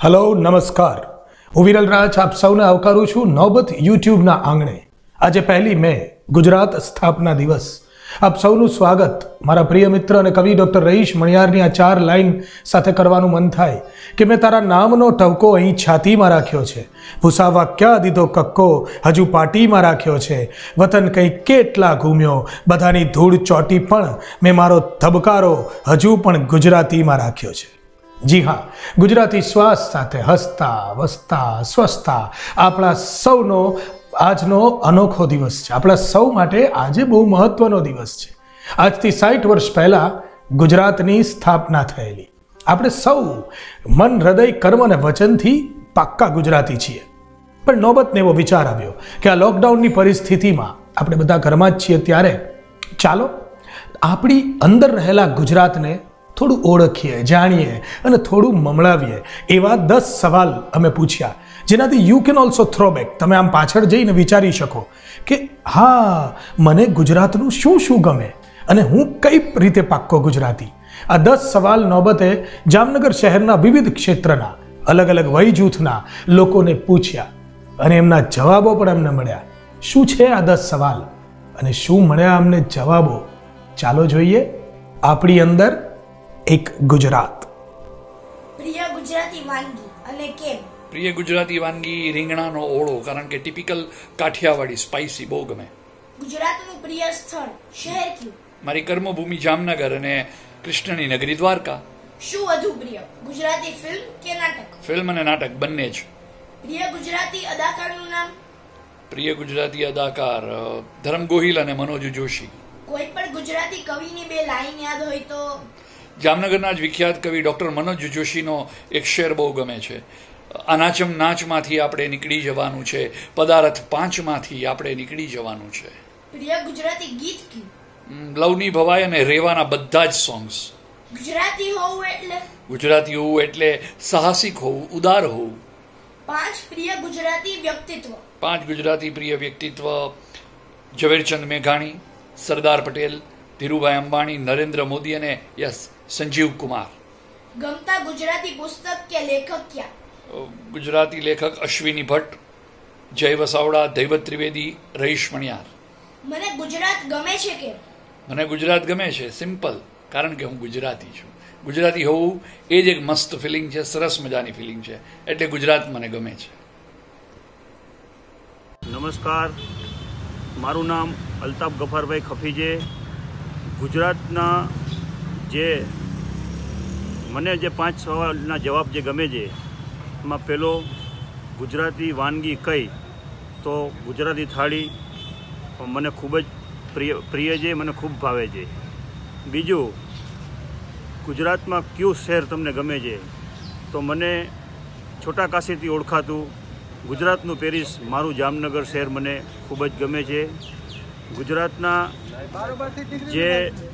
Hello नमस्कार हूँ विरल राज आप सौने आवकारू छूं नौबत यूट्यूब आंगणे। आज 1 મે गुजरात स्थापना दिवस। आप सौનું स्वागत। मारा प्रिय मित्र और कवि डॉक्टर रईश मणियारनी आ 4 लाइन साथे करवानुं मन थाय कि मैं तारा नामनो टवको अहीं छातीमां राख्यो छे, भूसावा क्या दीधो कक्को हजू पाटीमां राख्यो छे, वतन कई केटला घूम्यो बधानी धूळ चोटी पण मैं मारो धबकारो हजू पण गुजरातीमां राख्यो छे। जी हाँ, गुजराती श्वास साथे हसता वसता स्वस्था आपणा सौनो આજનો અનોખો દિવસ છે। આપણા સૌ માટે આજે બહુ મહત્વનો દિવસ છે। આજથી 60 વર્ષ પહેલા ગુજરાતની સ્થાપના થયેલી। આપણે સૌ મન હૃદય કર્મ અને વચનથી પાક્કા ગુજરાતી છીએ। પણ નોબતને એવો વિચાર આવ્યો કે આ લોકડાઉનની પરિસ્થિતિમાં આપણે બધા ઘરમાં જ છીએ, ત્યારે ચાલો આપણી અંદર રહેલા ગુજરાતને થોડું ઓળખીએ, જાણીએ અને થોડું મમળાવીએ। એવા 10 સવાલ અમે પૂછ્યા, જેનાથી you can also throw back, તમે આમ પાછળ જઈને વિચારી શકો કે હા, મને ગુજરાતનું શું શું ગમે અને હું કઈ રીતે પાક્કો ગુજરાતી। આ 10 સવાલ નોબતે જામનગર શહેરના વિવિધ ક્ષેત્રના અલગ અલગ વય જૂથના લોકોને પૂછ્યા અને એમના જવાબો પણ અમને મળ્યા। શું છે આ 10 સવાલ અને શું મળ્યા અમને જવાબો? ચાલો જોઈએ। આપણી અંદર એક ગુજરાત। પ્રિય ગુજરાતી વાનગી અને કેમ? પ્રિય ગુજરાતી વાનગી રીંગણાનો ઓળો, કારણ કે ટિપિકલ કાઠિયાવાડી સ્પાઇસી બહુ ગમે। ગુજરાતનું પ્રિય સ્થળ શહેર કયું? મારી કર્મભૂમિ જામનગર અને કૃષ્ણની નગરી દ્વારકા। શું વધુ પ્રિય, ગુજરાતી ફિલ્મ કે નાટક? ફિલ્મ અને નાટક બંને જ। પ્રિય ગુજરાતી અદાકારનું નામ? પ્રિય ગુજરાતી અદાકાર ધરમ ગોહિલ અને મનોજ જોશી। કોઈ પણ ગુજરાતી કવિની 2 લાઈન યાદ હોય તો? જામનગરના જ વિખ્યાત કવિ ડોક્ટર મનોજ જોશીનો એક શેર બહુ ગમે છે, અનાચમ નાચમાંથી આપણે નીકળી જવાનું છે, પદાર્થ 5માંથી આપણે નીકળી જવાનું છે। પ્રિય ગુજરાતી ગીત કયું? લવની ભવાઈ અને રેવાના બધા જ સોંગ્સ। ગુજરાતી હોવું એટલે? ગુજરાતી હોવું એટલે સાહસિક હોવું, ઉદાર હોવું। 5 પ્રિય ગુજરાતી વ્યક્તિત્વ? 5 ગુજરાતી પ્રિય વ્યક્તિત્વ: ઝવેરચંદ મેઘાણી, સરદાર પટેલ, ધીરુભાઈ અંબાણી, નરેન્દ્ર મોદી અને યસ સંજીવ કુમાર। ગમતા ગુજરાતી પુસ્તક કે લેખક ક્યાં? ગુજરાતી લેખક અશ્વિની ભટ્ટ, જય વસાવડા, દૈવત ત્રિવેદી, રઈશ મણિયાર। મને ગુજરાત ગમે છે કેમ? મને ગુજરાત ગમે છે સિમ્પલ, કારણ કે હું ગુજરાતી છું। ગુજરાતી હોવું એ જ એક મસ્ત ફિલિંગ છે, સરસ મજાની ફિલિંગ છે, એટલે ગુજરાત મને ગમે છે। નમસ્કાર, મારું નામ અલ્તાફ ગફારભાઈ ખફીજે। ગુજરાતના મને જે 5 સવાલના જવાબ જે ગમે છે, એમાં પહેલો ગુજરાતી વાનગી કઈ, તો ગુજરાતી થાળી મને ખૂબ જ પ્રિય છે, મને ખૂબ ભાવે છે। બીજું, ગુજરાતમાં કયું શહેર તમને ગમે છે, તો મને છોટા કાશીથી ઓળખાતું ગુજરાતનું પેરિસ મારું જામનગર શહેર મને ખૂબ જ ગમે છે। ગુજરાતના જે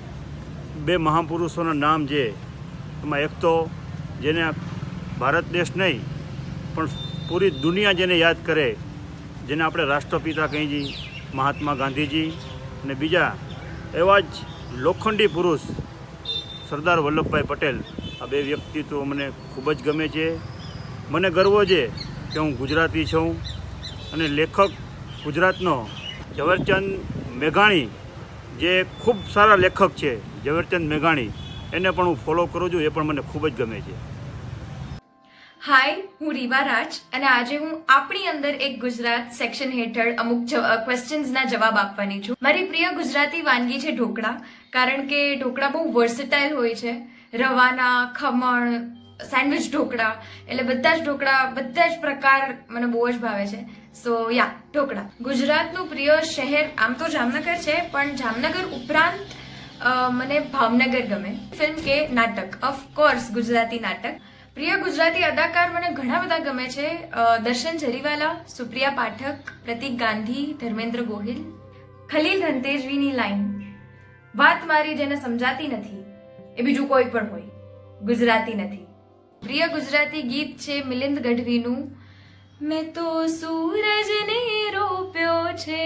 2 મહાપુરુષોના નામ છે, એમાં એક તો જેને ભારત દેશ નહીં પણ પૂરી દુનિયા જેને યાદ કરે, જેને આપણે રાષ્ટ્રપિતા કહીએ છીએ, મહાત્મા ગાંધીજી, અને બીજા એવા જ લોખંડી પુરુષ સરદાર વલ્લભભાઈ પટેલ। આ 2 વ્યક્તિત્વ મને ખૂબ જ ગમે છે। મને ગર્વ છે કે હું ગુજરાતી છું, અને લેખક ગુજરાતનો ઝવેરચંદ મેઘાણી જે ખૂબ સારા લેખક છે, ઝવેરચંદ મેઘાણી, એને પણ હું ફોલો કરું છું, એ પણ મને ખૂબ જ ગમે છે। હાય, હું રીવા રાજ અને આજે હું આપણી અંદર એક ગુજરાત સેક્શન હેઠળ અમુક ક્વેશ્ચન્સના જવાબ આપવાની છું। મારી પ્રિય ગુજરાતી વાનગી છે ઢોકળા, કારણ કે ઢોકળા બહુ વર્સેટાઇલ હોય છે। રવાના, ખમણ, સેન્ડવિચ ઢોકળા, એટલે બધા જ ઢોકળા, બધા જ પ્રકાર મને બહુ જ ભાવે છે। સો યા, ઢોકળા। ગુજરાતનું પ્રિય શહેર આમ તો જામનગર છે, પણ જામનગર ઉપરાંત મને ભાવનગર ગમે। ફિલ્મ કે નાટક? ઓફકોર્સ ગુજરાતી નાટક। પ્રિય ગુજરાતી અદાકાર મને ઘણા બધા ગમે છે, દર્શન જરીવાલા, સુપ્રિયા પાઠક, પ્રતીક ગાંધી, ધર્મેન્દ્ર ગોહિલ। ખલીલ ધનતેજવીની લાઈન, વાત મારી જેને સમજાતી નથી એ બીજું કોઈ પણ હોય, ગુજરાતી નથી। પ્રિય ગુજરાતી ગીત છે મિલિંદ ગઢવીનું, મેં તો સૂરજને રોપ્યો છે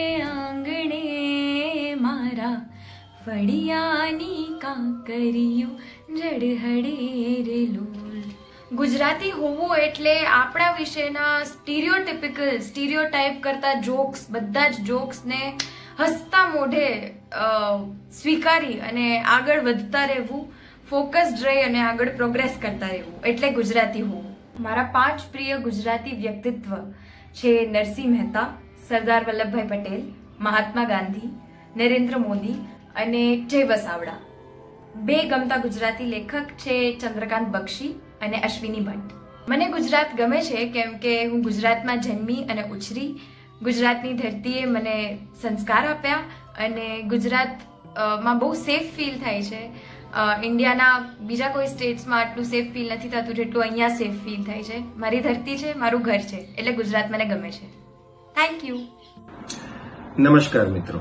આંગણે મારા, ફળિયાની કાંકરિયું જડહડે રે લોલ। ગુજરાતી હોવું એટલે આપણા વિશેના સ્ટીરિયોટાઇપ કરતા જોક્સ, બધા જ જોક્સને હસતા મોઢે સ્વીકારી અને આગળ વધતા રહેવું, ફોકસ્ડ રહી અને આગળ પ્રોગ્રેસ કરતા રહેવું એટલે ગુજરાતી હોવું. મારા 5 પ્રિય ગુજરાતી વ્યક્તિત્વ છે નરસિંહ મહેતા, સરદાર વલ્લભભાઈ પટેલ, મહાત્મા ગાંધી, નરેન્દ્ર મોદી અને જય વસાવડા. 2 ગમતા ગુજરાતી લેખક છે ચંદ્રકાંત બક્ષી અને અશ્વિની ભટ્ટ. મને ગુજરાત ગમે છે કેમ કે હું ગુજરાતમાં જન્મી અને ઉછરી. ગુજરાતની ધરતીએ મને સંસ્કાર આપ્યા અને ગુજરાતમાં બહુ સેફ ફીલ થાય છે. ઇન્ડિયાના બીજા કોઈ સ્ટેટ્સમાં આટલું સેફ ફીલ નથી થતું જેટલું અહીંયા સેફ ફીલ થાય છે. મારી ધરતી છે, મારું ઘર છે, એટલે ગુજરાત મને ગમે છે. Thank you. નમસ્કાર મિત્રો,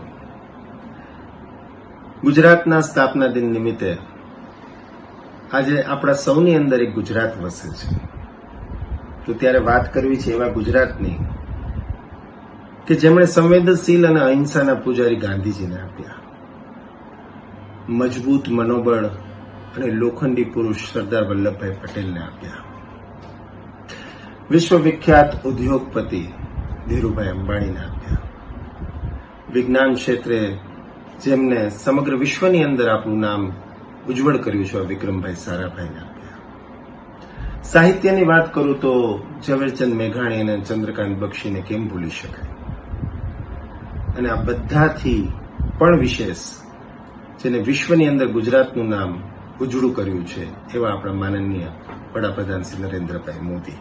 ગુજરાતના સ્થાપના દિન નિમિત્તે આજે આપણા સૌની અંદર એક ગુજરાત વસે છે. તો ત્યારે વાત કરવી છે એવા ગુજરાતની કે જેમણે સંવેદનશીલ અને અહિંસાના પૂજારી ગાંધીજીને આપ્યા, મજબૂત મનોબળ અને લોખંડી પુરુષ સરદાર વલ્લભભાઈ પટેલને આપ્યા, વિશ્વવિખ્યાત ઉદ્યોગપતિ ધીરુભાઈ અંબાણીને આપ્યા, વિજ્ઞાન ક્ષેત્રે જેમને સમગ્ર વિશ્વની અંદર આપણું નામ ઉજ્જવળ કર્યું છે વિક્રમભાઈ સારાભાઈને આપ્યા. સાહિત્યની વાત કરું તો ઝવેરચંદ મેઘાણી અને ચંદ્રકાંત બક્ષીને કેમ ભૂલી શકાય. અને આ બધાથી પણ વિશેષ જેને વિશ્વની અંદર ગુજરાતનું નામ ઉજળું કર્યું છે એવા આપણા માનનીય વડાપ્રધાન શ્રી નરેન્દ્રભાઈ મોદી.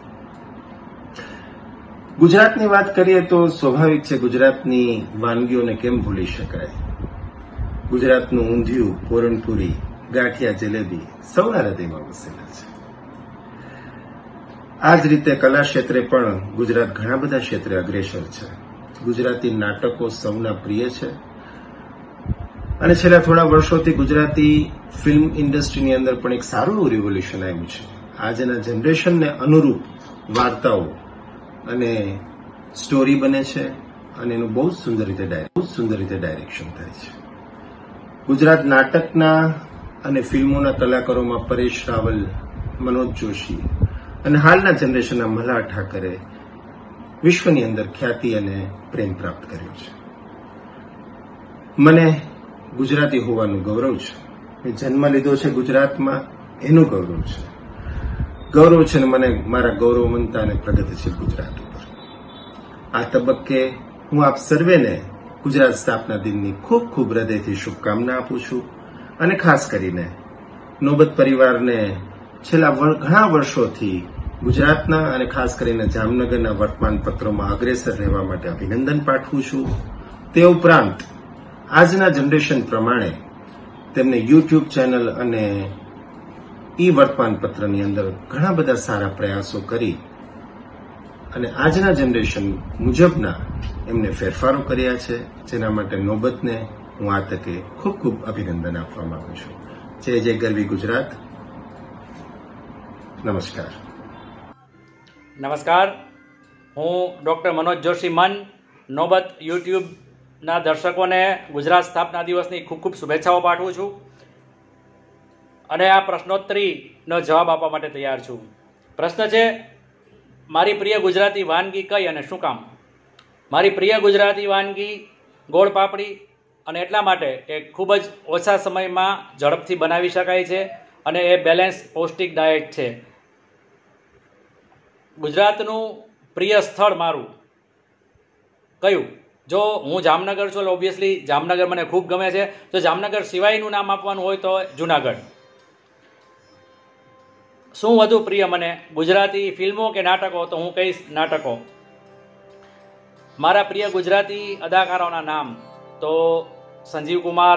ગુજરાતની વાત કરીએ તો સ્વાભાવિક છે ગુજરાતની વાનગીઓને કેમ ભૂલી શકાય. ગુજરાતનું ઊંધિયું, પૂરણપુરી, ગાંઠિયા, જલેબી સૌના હૃદયમાં વસેલા છે. આ જ રીતે કલા ક્ષેત્રે પણ ગુજરાત ઘણા બધા ક્ષેત્રે અગ્રેસર છે. ગુજરાતી નાટકો સૌના પ્રિય છે અને છેલ્લા થોડા વર્ષોથી ગુજરાતી ફિલ્મ ઇન્ડસ્ટ્રીની અંદર પણ એક સારું રિવોલ્યુશન આવ્યું છે. આજના જનરેશનને અનુરૂપ વાર્તાઓ અને સ્ટોરી બને છે અને એનું બહુ જ સુંદર રીતે ડાયરેક્શન થાય છે. ગુજરાત નાટકના અને ફિલ્મોના કલાકારોમાં પરેશ રાવલ, મનોજ જોશી અને હાલના જનરેશનના મલ્હાર ઠાકરે વિશ્વની અંદર ખ્યાતિ અને પ્રેમ પ્રાપ્ત કર્યો છે. મને ગુજરાતી હોવાનું ગૌરવ છે. મેં જન્મ લીધો છે ગુજરાતમાં, એનું ગૌરવ છે. અને મને મારા ગૌરવમંતા અને પ્રગતિશીલ ગુજરાત ઉપર. આ તબક્કે હું આપ સર્વેને ગુજરાત સ્થાપના દિનની ખૂબ ખૂબ હૃદયથી શુભકામના આપું છું અને ખાસ કરીને નોબત પરિવારને છેલ્લા ઘણા વર્ષોથી ગુજરાતના અને ખાસ કરીને જામનગરના વર્તમાન પત્રોમાં અગ્રેસર રહેવા માટે અભિનંદન પાઠવું છું. તે ઉપરાંત આજના જનરેશન પ્રમાણે તેમને યુટ્યુબ ચેનલ અને વર્તમાન પત્રની અંદર ઘણા બધા સારા પ્રયાસો કરી અને આજના જનરેશન મુજબના એમને ફેરફારો કર્યા છે, જેના માટે નોબતને હું આ તકે ખૂબ ખૂબ અભિનંદન આપવા માંગુ છું. જય જય ગરવી ગુજરાત. નમસ્કાર. હું ડૉક્ટર મનોજ જોશી મન, નોબત યુટ્યુબના દર્શકોને ગુજરાત સ્થાપના દિવસની ખૂબ ખૂબ શુભેચ્છાઓ પાઠવું છું અને આ પ્રશ્નોત્તરીનો જવાબ આપવા માટે તૈયાર છું. પ્રશ્ન છે, મારી પ્રિય ગુજરાતી વાનગી કઈ અને શું કામ? મારી પ્રિય ગુજરાતી વાનગી ગોળ પાપડી, અને એટલા માટે કે ખૂબ જ ઓછા સમયમાં ઝડપથી બનાવી શકાય છે અને એ બેલેન્સ પૌષ્ટિક ડાયટ છે. ગુજરાતનું પ્રિય સ્થળ મારું કયું? જો હું જામનગર છું, ઓબ્વિયસલી જામનગર મને ખૂબ ગમે છે. જો જામનગર સિવાયનું નામ આપવાનું હોય તો જુનાગઢ. શું વધુ પ્રિય મને, ગુજરાતી ફિલ્મો કે નાટકો? તો હું કહીશ નાટકો. મારા પ્રિય ગુજરાતી અદાકારોના નામ તો સંજીવ કુમાર,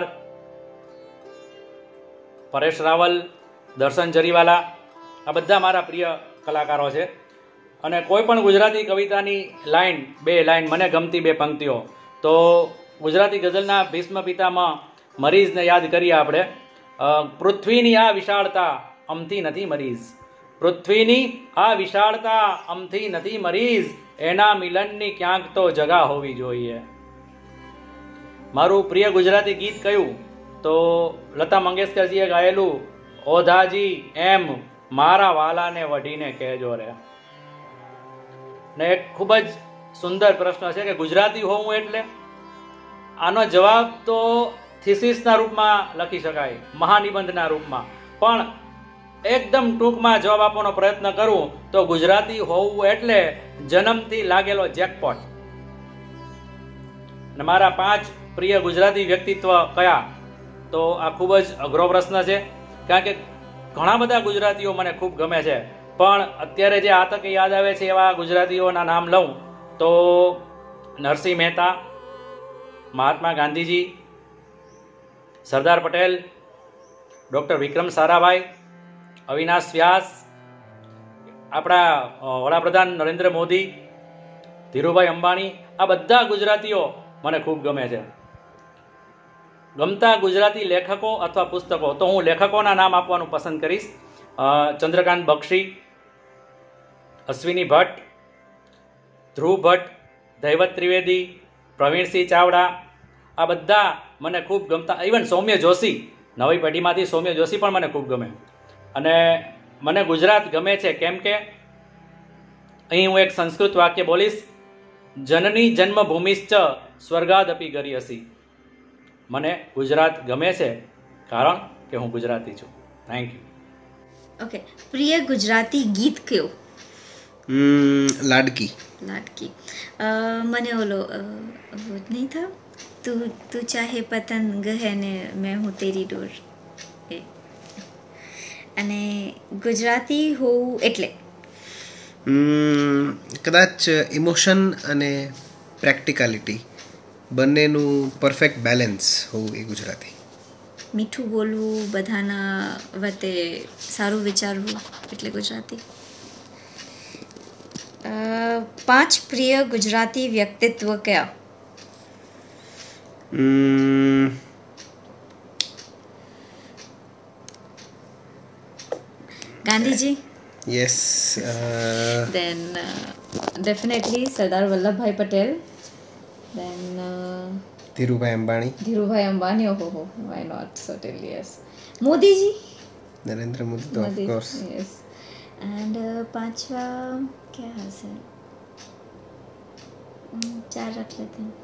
પરેશ રાવલ, દર્શન જરીવાલા, આ બધા મારા પ્રિય કલાકારો છે. અને કોઈ પણ ગુજરાતી કવિતાની લાઈન, 2 લાઈન મને ગમતી 2 પંક્તિઓ, તો ગુજરાતી ગઝલના ભીષ્મ પિતામાં મરીઝને યાદ કરીએ આપણે. પૃથ્વીની આ વિશાળતા અમથી નથી મરીઝ, પૃથ્વીની આ વિશાળતા અમથી નથી મરીઝ, એના મિલનની ક્યાંક તો જગા હોવી જોઈએ. મારું પ્રિય ગુજરાતી ગીત કયું? તો લતા મંગેશકરજીએ ગાયેલું ઓધાજી એમ મારા વાલાને વઢીને કહેજો રે. ને એક ખૂબ જ સુંદર પ્રશ્ન છે કે ગુજરાતી હોવું એટલે આનો જવાબ તો થીસીસના રૂપમાં લખી શકાય, મહાનિબંધના રૂપમાં, પણ એકદમ ટૂંકમાં જવાબ આપવાનો પ્રયત્ન કરું તો ગુજરાતી હોવું એટલે જન્મથી લાગેલો જેકપોટ. અને મારા 5 પ્રિય ગુજરાતી વ્યક્તિત્વ કયા? તો આ ખૂબ જ અઘરો પ્રશ્ન છે, કારણ કે ઘણા બધા ગુજરાતીઓ મને ખૂબ ગમે છે, પણ અત્યારે જે આ તકે યાદ આવે છે એવા ગુજરાતીઓના નામ લઉં તો નરસિંહ મહેતા, મહાત્મા ગાંધીજી, સરદાર પટેલ, ડૉક્ટર વિક્રમ સારાભાઈ, અવિનાશ વ્યાસ, આપણા વડાપ્રધાન નરેન્દ્ર મોદી, ધીરુભાઈ અંબાણી, આ બધા ગુજરાતીઓ મને ખૂબ ગમે છે. ગમતા ગુજરાતી લેખકો અથવા પુસ્તકો, તો હું લેખકોના નામ આપવાનું પસંદ કરીશ. ચંદ્રકાંત બક્ષી, અશ્વિની ભટ્ટ, ધ્રુવ ભટ્ટ, દૈવત ત્રિવેદી, પ્રવીણસિંહ ચાવડા, આ બધા મને ખૂબ ગમતા. ઇવન સૌમ્ય જોશી, નવી પેઢીમાંથી સૌમ્ય જોશી પણ મને ખૂબ ગમે. અને મને ગુજરાત ગમે છે કેમ કે અહીં હું એક સંસ્કૃત વાક્ય બોલીશ, જનની જન્મભૂમિશ્ચ સ્વર્ગાદપી ગરીયસી. મને ગુજરાત ગમે છે કારણ કે હું ગુજરાતી છું. Thank you. ઓકે, પ્રિય ગુજરાતી ગીત કયો? લાડકી. લાડકી. મને ઓલો નહીં था તું ચાહે પતંગ હે ને મેં હું તેરી ડોર. એ અને ગુજરાતી હોવું એટલે કદાચ ઇમોશન અને પ્રેક્ટિકાલિટી બંનેનું પરફેક્ટ બેલેન્સ હોવું એ ગુજરાતી. મીઠું બોલવું, બધાના વતે સારું વિચારવું એટલે ગુજરાતી. 5 પ્રિય ગુજરાતી વ્યક્તિત્વ કયા? Gandhiji. Yes. Then definitely Sardar Vallabhbhai Patel. Then Dhirubhai Ambani. Oh, why not? Certainly yes. Modiji. Narendra Modi તો of course. Yes. And પાંચવા क्या હશે? 4 रख लेते हैं.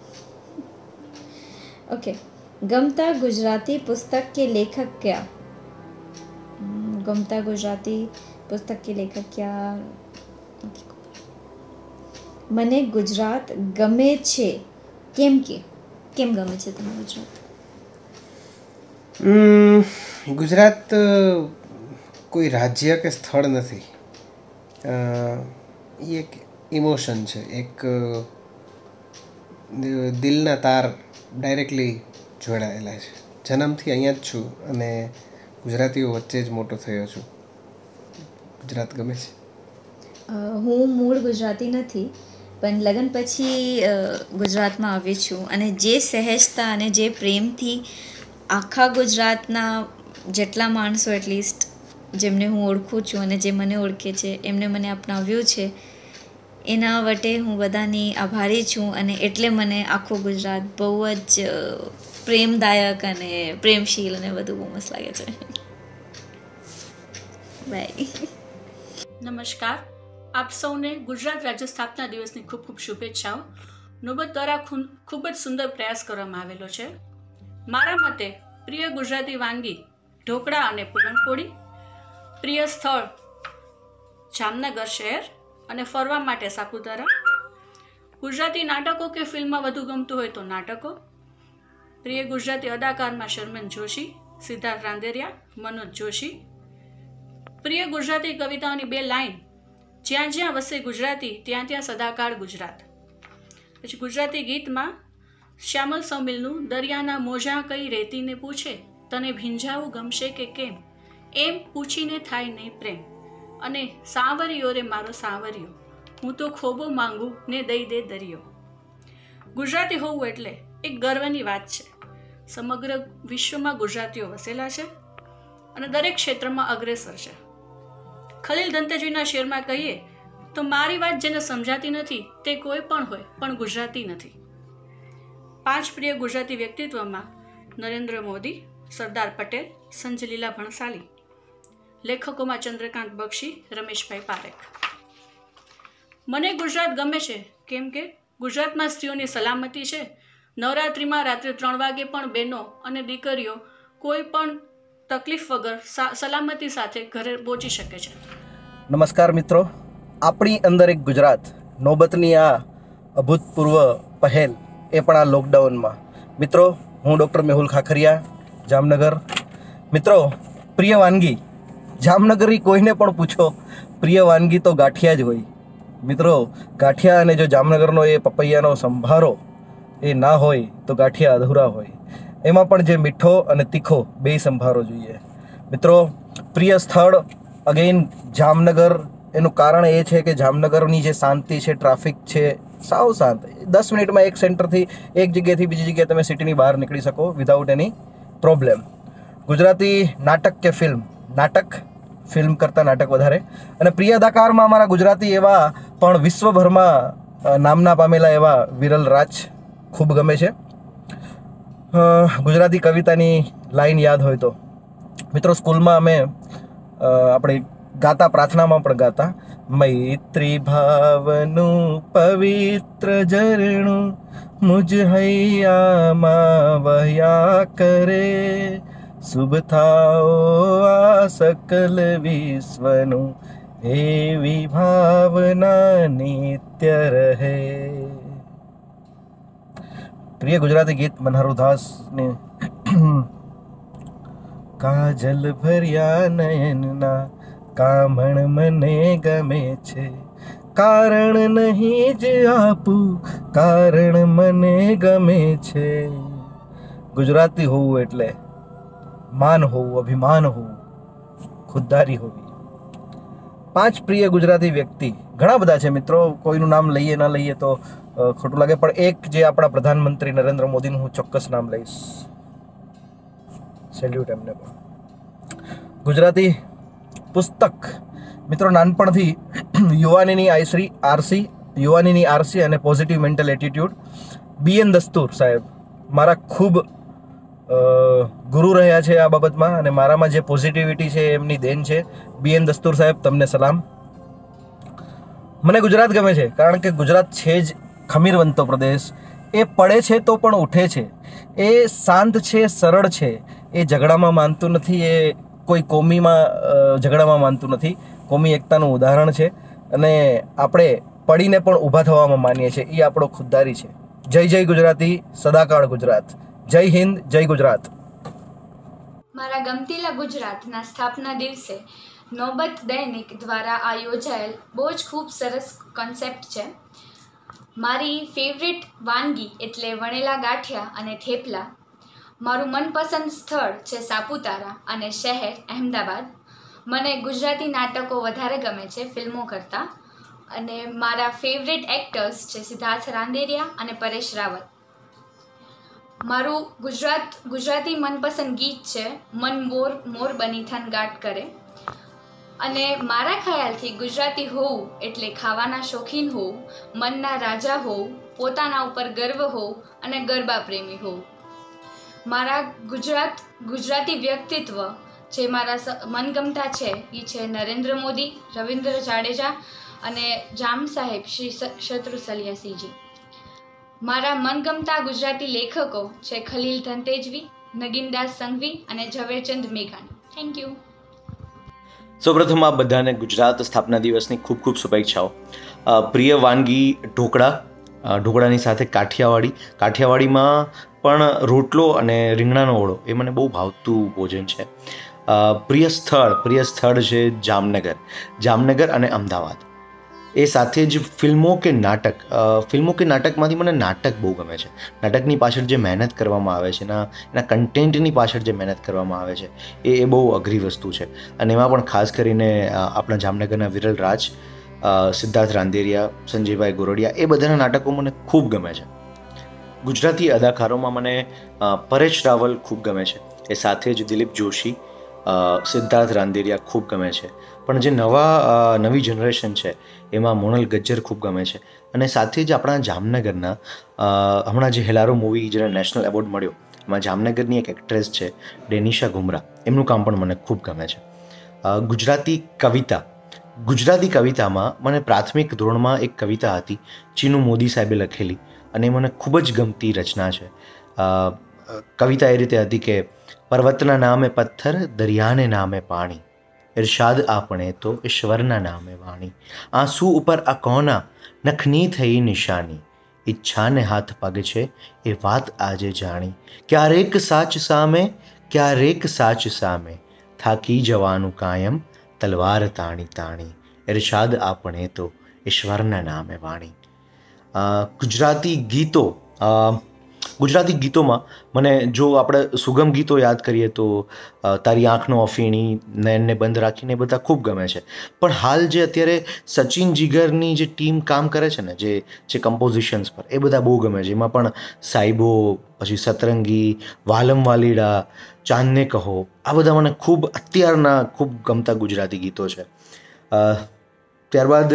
ओके. गमता गुजराती पुस्तक के लेखक क्या? गमता गुजराती पुस्तक के लेखक क्या? મને ગુજરાત ગમે છે. કેમ ગમે છે તમને ગુજરાત? ગુજરાત કોઈ રાજ્ય કે સ્થળ નથી, એ એક ઇમોશન છે, એક દિલના તાર ડાયરેક્ટલી જોડાયેલા છે. જન્મથી અહીંયા જ છું અને ગુજરાતીઓ વચ્ચે જ મોટો થયો છું. ગુજરાત ગમે છે. હું મૂળ ગુજરાતી નથી, પણ લગ્ન પછી ગુજરાતમાં આવી છું અને જે સહેજતા અને જે પ્રેમથી આખા ગુજરાતના જેટલા માણસો એટલીસ્ટ જેમને હું ઓળખું છું અને જે મને ઓળખે છે એમને મને અપનાવ્યું છે, એના વટે હું બધાની આભારી છું. અને એટલે મને આખું ગુજરાત બહુ જ પ્રેમદાયક અને પ્રેમશીલ અને બધું બહુ મસ્ત લાગે છે. બાય. નમસ્કાર, આપ સૌને ગુજરાત રાજ્ય સ્થાપના દિવસની ખૂબ ખૂબ શુભેચ્છાઓ. નોબત દ્વારા ખૂબ જ સુંદર પ્રયાસ કરવામાં આવેલો છે. મારા મતે પ્રિય ગુજરાતી વાનગી ઢોકળા અને પૂરણપોળી, પ્રિય સ્થળ જામનગર શહેર અને ફરવા માટે સાપુતારા, ગુજરાતી નાટકો કે ફિલ્મમાં વધુ ગમતું હોય તો નાટકો, પ્રિય ગુજરાતી અદાકારમાં શર્મન જોશી, સિદ્ધાર્થ રાંદેરિયા, મનોજ જોશી, પ્રિય ગુજરાતી કવિતાઓની 2 લાઈન, જ્યાં જ્યાં વસે ગુજરાતી ત્યાં ત્યાં સદાકાળ ગુજરાત. પછી ગુજરાતી ગીતમાં શ્યામલ સૌમિલનું દરિયાના મોજા કઈ રેતીને પૂછે, તને ભીંજાવું ગમશે કે કેમ, એમ પૂછીને થાય નહીં પ્રેમ, અને સાંવરિયો રે મારો સાંવરિયો, હું તો ખોબો માંગુ ને દઈ દે દરિયો. ગુજરાતી હોવું એટલે એક ગર્વની વાત છે. સમગ્ર વિશ્વમાં ગુજરાતીઓ વસેલા છે અને દરેક ક્ષેત્રમાં અગ્રેસર છે. ખલીલ ધંતેજીના શેરમાં કહીએ તો મારી વાત જેને સમજાતી નથી તે કોઈ પણ હોય પણ ગુજરાતી નથી. 5 પ્રિય ગુજરાતી વ્યક્તિત્વમાં નરેન્દ્ર મોદી, સરદાર પટેલ, સંજય લીલા ભણસાલી, લેખકોમાં ચંદ્રકાંત બક્ષી, રમેશભાઈ પારેખ. મને ગુજરાત ગમે છે કેમ કે ગુજરાતમાં સ્ત્રીઓની સલામતી છે. નવરાત્રિમાં રાત્રે 3 વાગે પણ બહેનો અને દીકરીઓ કોઈ પણ તકલીફ વગર સલામતી સાથે ઘરે પહોંચી શકે છે. નમસ્કાર મિત્રો, આપણી અંદર એક ગુજરાત નોબતની આ અભૂતપૂર્વ પહેલ, એ પણ આ લોકડાઉનમાં. મિત્રો, હું ડૉક્ટર મેહુલ ખાખરિયા, જામનગર. મિત્રો, પ્રિય વાનગી જામનગરી કોઈને પણ પૂછો, પ્રિય વાનગી તો ગાંઠિયા જ હોય. મિત્રો, ગાંઠિયા અને જો જામનગરનો એ પપૈયાનો સંભારો એ ના હોય તો ગાંઠિયા અધૂરા હોય. એમાં પણ જે મીઠો અને તીખો બે સંભારો જોઈએ. મિત્રો, પ્રિય સ્થળ અગેન જામનગર. એનું કારણ એ છે કે જામનગરની જે શાંતિ છે, ટ્રાફિક છે, સાવ શાંત. 10 મિનિટમાં એક સેન્ટરથી એક જગ્યાએથી બીજી જગ્યાએ તમે સિટીની બહાર નીકળી શકો વિધાઉટ એની પ્રોબ્લેમ. ગુજરાતી નાટક કે ફિલ્મ, ફિલ્મ કરતાં નાટક વધારે. અને પ્રિય અદાકારમાં અમારા ગુજરાતી એવા પણ વિશ્વભરમાં નામના પામેલા એવા વિરલ રાજ ખૂબ ગમે છે. ગુજરાતી કવિતાની લાઈન યાદ હોય તો મિત્રો, સ્કૂલમાં અમે આપણે ગાતા, પ્રાર્થનામાં પણ ગાતા, મૈત્રી ભાવનું પવિત્ર ઝરણું મુજ હૈયામાં વહ્યા કરે, શુભ થાઓ આ સકલ વિશ્વનું, એવી ભાવના નિત્ય રહે. પ્રિય ગુજરાતી ગીત મનહરુ દાસને કાજલ ભર્યા નયનના કામણ મને ગમે છે, કારણ નહીં જ આપું, કારણ મને ગમે છે. ગુજરાતી હોવું એટલે માન હોવું, અભિમાન હોવું, ખુદદારી હોવી. 5 પ્રિય ગુજરાતી વ્યક્તિ, ઘણા બધા છે મિત્રો, કોઈનું નામ લઈએ ના લઈએ તો ખોટું લાગે, પણ એક જે આપણા પ્રધાનમંત્રી નરેન્દ્ર મોદીનું હું ચોક્કસ નામ લઈશ. સેલ્યુટ એમને પણ. ગુજરાતી પુસ્તક મિત્રો, નાનપણથી યુવાનીની આરસી અને positive mental attitude, BN Dastur સાહેબ મારા ખૂબ ગુરુ રહ્યા છે આ બાબતમાં, અને મારામાં જે પોઝિટિવિટી છે એમની દેન છે. BN દસ્તુર સાહેબ, તમને સલામ. મને ગુજરાત ગમે છે કારણ કે ગુજરાત છે જ ખમીરવંતો પ્રદેશ. એ પડે છે તો પણ ઉઠે છે, એ શાંત છે, સરળ છે, એ ઝઘડામાં માનતું નથી, એ કોઈ કોમીમાં ઝઘડામાં માનતું નથી. કોમી એકતાનું ઉદાહરણ છે, અને આપણે પડીને પણ ઊભા થવામાં માનીએ છીએ. એ આપણો ખુદદારી છે. જય જય ગુજરાતી, સદાકાળ ગુજરાત. જય હિન્દ, જય ગુજરાત. મારા ગમતીલા ગુજરાતના સ્થાપના દિવસે નોબત દૈનિક દ્વારા આ યોજાયેલ બહુ જ ખૂબ સરસ કોન્સેપ્ટ છે. મારી ફેવરિટ વાનગી એટલે વણેલા ગાંઠિયા અને થેપલા. મારું મનપસંદ સ્થળ છે સાપુતારા અને શહેર અહેમદાબાદ. મને ગુજરાતી નાટકો વધારે ગમે છે ફિલ્મો કરતાં, અને મારા ફેવરિટ એક્ટર્સ છે સિદ્ધાર્થ રાંદેરિયા અને પરેશ રાવલ. મારું ગુજરાતી મનપસંદ ગીત છે મન મોર બની થન ગાટ કરે. અને મારા ખ્યાલથી ગુજરાતી હોવું એટલે ખાવાના શોખીન હોવું, મનના રાજા હોવું, પોતાના ઉપર ગર્વ હોવું અને ગરબા પ્રેમી હોવું. મારા ગુજરાતી વ્યક્તિત્વ જે મારા મનગમતા છે એ છે નરેન્દ્ર મોદી, રવિન્દ્ર જાડેજા અને જામ સાહેબ શ્રી શત્રુ સલિયાસિંહજી. મારા મનગમતા ગુજરાતી લેખકો છે ખલીલ ધનતેજવી, નગીનદાસ સંઘવી અને ઝવેરચંદ મેઘાણી. Thank you. સૌપ્રથમ આપ બધાને ગુજરાત સ્થાપના દિવસની ખૂબ ખૂબ શુભેચ્છાઓ. પ્રિય વાનગી ઢોકળાની સાથે કાઠિયાવાડીમાં પણ રોટલો અને રીંગણાનો ઓળો એ મને બહુ ભાવતું ભોજન છે. પ્રિય સ્થળ છે જામનગર અને અમદાવાદ. એ સાથે જ ફિલ્મો કે નાટકમાંથી મને નાટક બહુ ગમે છે. નાટકની પાછળ જે મહેનત કરવામાં આવે છે, એના કન્ટેન્ટની પાછળ જે મહેનત કરવામાં આવે છે એ બહુ અઘરી વસ્તુ છે. અને એમાં પણ ખાસ કરીને આપણા જામનગરના વિરલ રાજ, સિદ્ધાર્થ રાંદેરિયા, સંજયભાઈ ગોરડિયા, એ બધાના નાટકો મને ખૂબ ગમે છે. ગુજરાતી અદાકારોમાં મને પરેશ રાવલ ખૂબ ગમે છે. એ સાથે જ દિલીપ જોશી, સિદ્ધાર્થ રાંદેરિયા ખૂબ ગમે છે. પણ જે નવી જનરેશન છે એમાં મોનલ ગજ્જર ખૂબ ગમે છે. અને સાથે જ આપણા જામનગરના હમણાં જે હેલારો મૂવી જેને નેશનલ એવોર્ડ મળ્યો, એમાં જામનગરની એક એક્ટ્રેસ છે ડેનિશા ગુમરા, એમનું કામ પણ મને ખૂબ ગમે છે. ગુજરાતી કવિતામાં મને પ્રાથમિક ધોરણમાં એક કવિતા હતી ચીનુ મોદી સાહેબે લખેલી, અને મને ખૂબ જ ગમતી રચના છે. કવિતા એ રીતે હતી કે પર્વતના નામે પથ્થર, દરિયાને નામે પાણી, ઇરશાદ આપણે તો ઈશ્વરના નામે વાણી, આંસુ ઉપર આ કોના નખની થઈ નિશાની, ઈચ્છાને હાથ પગ છે એ વાત આજે જાણી, ક્યારેક સાચ સામે થાકી જવાનું કાયમ, તલવાર તાણી તાણી, ઇરશાદ આપણે તો ઈશ્વરના નામે વાણી. ગુજરાતી ગીતોમાં મને જો આપણે સુગમ ગીતો યાદ કરીએ તો તારી આંખનો અફીણી, નયનને બંધ રાખીને બધા ખૂબ ગમે છે. પણ હાલ જે અત્યારે સચિન જીગરની જે ટીમ કામ કરે છે ને, જે કમ્પોઝિશન્સ પર, એ બધા બહુ ગમે છે. એમાં પણ સાઈબો, પછી સતરંગી, વાલમ વાલીડા, ચાંદને કહો, આ બધા મને અત્યારના ખૂબ ગમતા ગુજરાતી ગીતો છે. ત્યારબાદ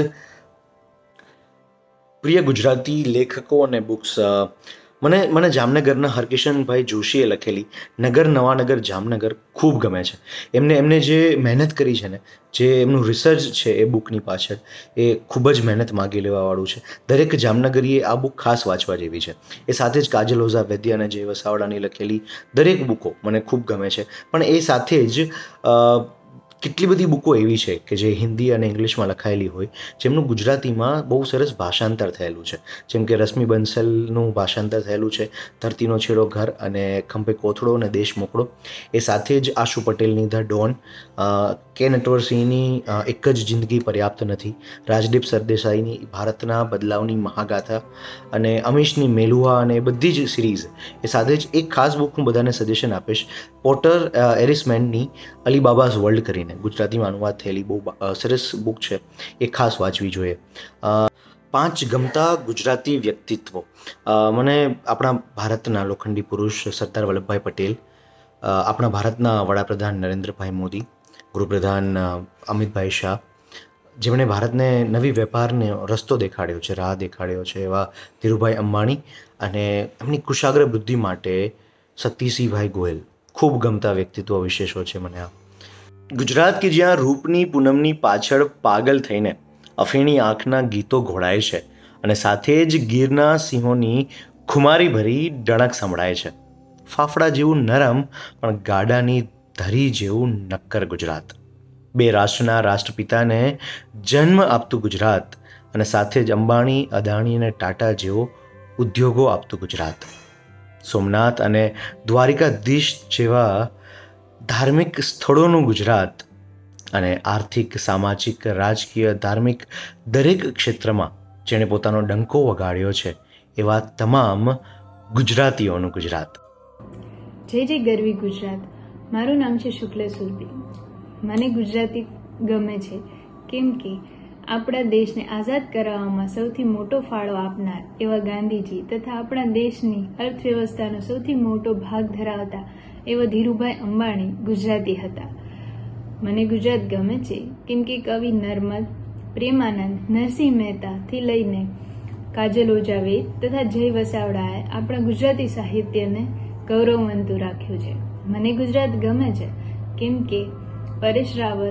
પ્રિય ગુજરાતી લેખકો અને બુક્સ, મને જામનગરના હરકિશનભાઈ જોશીએ લખેલી નગર નવાનગર જામનગર ખૂબ ગમે છે. એમને જે મહેનત કરી છે ને, જે એમનું રિસર્ચ છે એ બુકની પાછળ, એ ખૂબ જ મહેનત માગી લેવાવાળું છે. દરેક જામનગરીએ આ બુક ખાસ વાંચવા જેવી છે. એ સાથે જ કાજલ ઓઝા વૈદ્ય અને જય વસાવડાની લખેલી દરેક બુકો મને ખૂબ ગમે છે. પણ એ સાથે જ કેટલી બધી બુકો એવી છે કે જે હિન્દી અને ઇંગ્લિશમાં લખાયેલી હોય, જેમનું ગુજરાતીમાં બહુ સરસ ભાષાંતર થયેલું છે. જેમ કે રશ્મિ બંસલનું ભાષાંતર થયેલું છે ધરતીનો છેડો ઘર અને ખંભે કોથળો અને દેશ મોકળો. એ સાથે જ આશુ પટેલની ધ ડોન, કે નટવરસિંહની એક જ જિંદગી પર્યાપ્ત નથી, રાજદીપ સરદેસાઈની ભારતના બદલાવની મહાગાથા, અને અમીશની મેલુઆ, અને એ બધી જ સિરીઝ. એ સાથે જ એક ખાસ બુક હું બધાને સજેશન આપીશ, પોટર એરિસમેનની અલીબાબાઝ વર્લ્ડ કરીને ગુજરાતીમાં અનુવાદ થયેલી બહુ સરસ બુક છે, એ ખાસ વાંચવી જોઈએ. 5 ગમતા ગુજરાતી વ્યક્તિત્વો. મને આપણા ભારતના લોખંડી પુરુષ સરદાર વલ્લભભાઈ પટેલ, આપણા ભારતના વડાપ્રધાન નરેન્દ્રભાઈ મોદી, ગૃહપ્રધાન અમિતભાઈ શાહ, જેમણે ભારતને નવી વેપારનો રસ્તો દેખાડ્યો છે, રાહ દેખાડ્યો છે, એવા ધીરુભાઈ અંબાણી, અને એમની કુશાગ્ર બુદ્ધિ માટે સતીસિંહભાઈ ગોયલ. ખૂબ ગમતા વ્યક્તિત્વ વિશેષો છે મને આ. ગુજરાત કે જ્યાં રૂપની પૂનમની પાછળ પાગલ થઈને અફીણી આંખના ગીતો ઘોડાય છે, અને સાથે જ ગીરના સિંહોની ખુમારી ભરી ડણક સંભળાય છે. ફાફડા જેવું નરમ પણ ગાડાની ધરી જેવું નક્કર ગુજરાત, 2 રાષ્ટ્રના રાષ્ટ્રપિતાને જન્મ આપતું ગુજરાત, અને સાથે જ અંબાણી, અદાણી અને ટાટા જેવો ઉદ્યોગો આપતું ગુજરાત. સોમનાથ અને દ્વારિકાધીશ જેવા ધાર્મિક સ્થળોનું ગુજરાત, અને આર્થિક, સામાજિક, રાજકીય, ધાર્મિક દરેક ક્ષેત્રમાં જેણે પોતાનો ડંકો વગાડ્યો છે એવા તમામ ગુજરાતીઓનું ગુજરાત. જય ગરવી ગુજરાત. મારું નામ છે શુક્લ સુરભી. મને ગુજરાતી ગમે છે કેમ કે આપણા દેશને આઝાદ કરાવવામાં સૌથી મોટો ફાળો આપનાર એવા ગાંધીજી તથા આપણા દેશની અર્થવ્યવસ્થાનો સૌથી મોટો ભાગ ધરાવતા એવા ધીરુભાઈ અંબાણી ગુજરાતી હતા. મને ગુજરાત ગમે છે કેમ કે કવિ નર્મદ, પ્રેમાનંદ, નરસિંહ મહેતાથી લઈને કાજલ ઓઝા વેદ તથા જય વસાવડાએ આપણા ગુજરાતી સાહિત્યને ગૌરવવંતું રાખ્યું છે. મને ગુજરાત ગમે છે કેમ કે પરેશ રાવલ,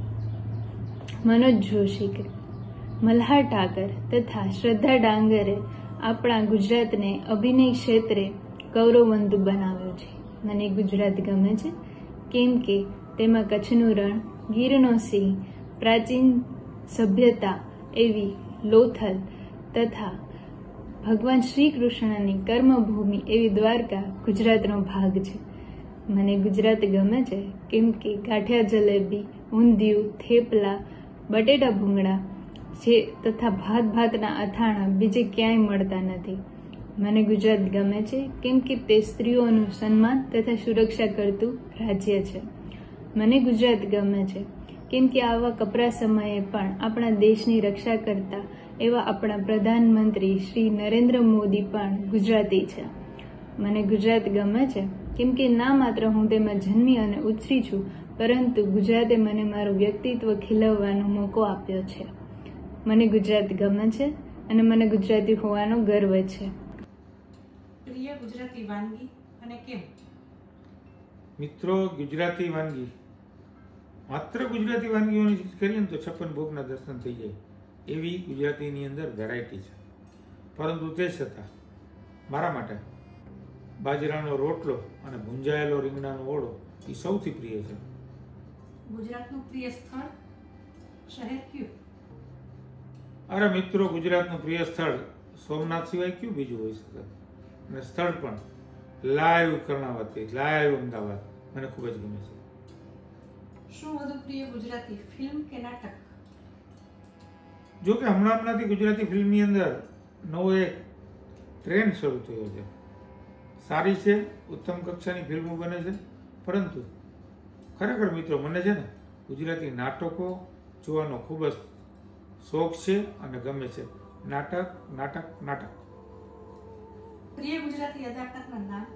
મનોજ જોશી, મલ્હાર ઠાકર તથા શ્રદ્ધા ડાંગરે આપણા ગુજરાતને અભિનય ક્ષેત્રે ગૌરવવંતું બનાવ્યું છે. મને ગુજરાત ગમે છે કેમ કે તેમાં કચ્છનું રણ, ગીરનો સિંહ, પ્રાચીન સભ્યતા એવી લોથલ તથા ભગવાન શ્રી કૃષ્ણની કર્મભૂમિ એવી દ્વારકા ગુજરાતનો ભાગ છે. મને ગુજરાત ગમે છે કેમ કે ગાંઠિયા જલેબી, ઊંધિયું, થેપલા, બટેટા ભૂંગળા જે તથા ભાતના અથાણા બીજે ક્યાંય મળતા નથી. મને ગુજરાત ગમે છે કેમ કે તે સ્ત્રીઓનું સન્માન તથા સુરક્ષા કરતું રાજ્ય છે. મને ગુજરાત ગમે છે કેમ કે આવા કપરા સમયે પણ આપણા દેશની રક્ષા કરતા એવા આપણા પ્રધાનમંત્રી શ્રી નરેન્દ્ર મોદી પણ ગુજરાતી છે. મને ગુજરાત ગમે છે કેમ કે ના માત્ર હું તેમાં જન્મી અને ઉછરી છું, પરંતુ ગુજરાતે મને મારું વ્યક્તિત્વ ખીલવવાનો મોકો આપ્યો છે. મને ગુજરાત ગમે છે અને મને ગુજરાતી હોવાનો ગર્વ છે. પ્રિય ગુજરાતી વાનગી અને કેમ? મિત્રો, ગુજરાતી વાનગી માત્ર ગુજરાતી વાનગીઓની કરીએ ને તો 56 ભોગના દર્શન થઈ જાય એવી ગુજરાતીની અંદર વેરાયટી છે. પરંતુ તે છતાં મારા માટે બાજરાનો રોટલો અને ભૂંજાયેલો રીંગણાનો ઓળો એ સૌથી પ્રિય છે. ગુજરાતનું પ્રિય સ્થળ શહેર કયું? અરે મિત્રો, ગુજરાતનું પ્રિય સ્થળ સોમનાથ સિવાય કયું બીજું હોઈ શકે. અને સ્થળ પણ લાઈવ કર્ણાવતી, લાઈવ અમદાવાદ મને ખૂબ જ ગમે છે. શું વધુ પ્રિય, ગુજરાતી ફિલ્મ કે નાટક? જો કે હમણાંથી ગુજરાતી ફિલ્મની અંદર નવો એક ટ્રેન્ડ શરૂ થયો છે. સારી છે, ઉત્તમ કક્ષાની ફિલ્મો બને છે, પરંતુ ખરેખર મિત્રો મને છે ને ગુજરાતી નાટકો જોવાનો ખૂબ જ શોખ છે અને ગમે છે. નાટક નાટક નાટક. પ્રિય ગુજરાતી અદાકારના નામ?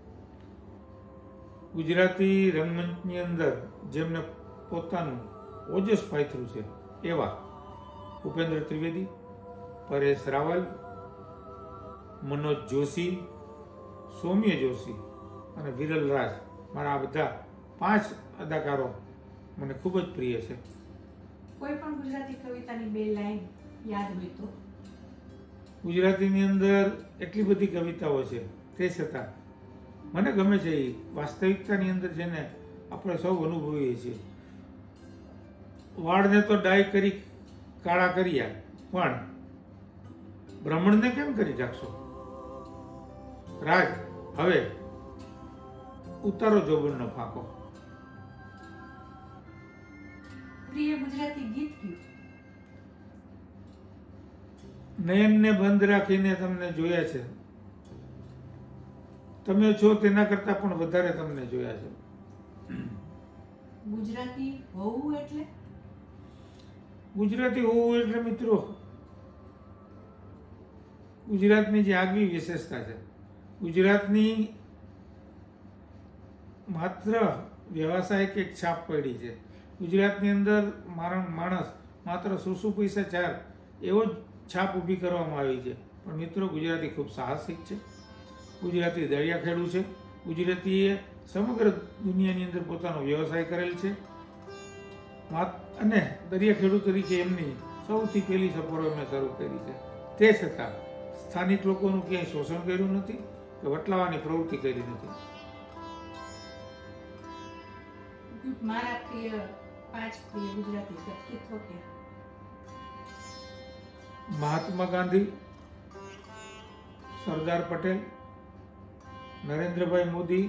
ગુજરાતી રંગમંચની અંદર જેમને પોતાનું ઓજસ પાથર્યું છે એવા ઉપેન્દ્ર ત્રિવેદી, પરેશ રાવલ, મનોજ જોશી, સૌમ્ય જોશી અને વિરલ રાજ, મારા આ બધા 5 અદાકારો મને ખૂબ જ પ્રિય છે. કોઈ પણ ગુજરાતી કવિતાની 2 લાઈન યાદ હોય તો? ગુજરાતીની અંદર એટલી બધી કવિતાઓ છે, તે છતાં મને ગમે છે એ વાસ્તવિકતાની અંદર જેને આપણે સૌ અનુભવીએ છીએ. વાળને તો ડાય કરી કાળા કર્યા, પણ બ્રાહ્મણને કેમ કરી નાખશો? રાજ, હવે ઉતારો જોબનનો ફાંકો. પ્રિય ગુજરાતી ગીત કયું? નયનને બંધ રાખીને તમને જોયા છે, તમે છો તેના કરતા પણ વધારે તમને જોયા છે. ગુજરાતી હોવું એટલે? ગુજરાતી હોવું એટલે મિત્રો ગુજરાતની જે આગવી વિશેષતા છે, ગુજરાતની માત્ર વ્યવસાયિક એક છાપ પડી છે. ગુજરાતની અંદર માણસ માત્ર શું પૈસા ચાર એવો જ છાપ ઊભી કરવામાં આવી છે. પણ મિત્રો ગુજરાતી ખૂબ સાહસિક છે, ગુજરાતી દરિયાખેડુ છે, ગુજરાતીએ સમગ્ર દુનિયાની અંદર પોતાનો વ્યવસાય કરેલ છે અને દરિયાખેડુ તરીકે એમની સૌથી પહેલી સફરો એમણે શરૂ કરી છે. તે છતાં સ્થાનિક લોકોનું ક્યાંય શોષણ કર્યું નથી કે વટલાવાની પ્રવૃત્તિ કરી નથી. મારા પ્રિય 5 પ્રિય ગુજરાતી વ્યક્તિત્વ કે? મહાત્મા ગાંધી, સરદાર પટેલ, નરેન્દ્રભાઈ મોદી,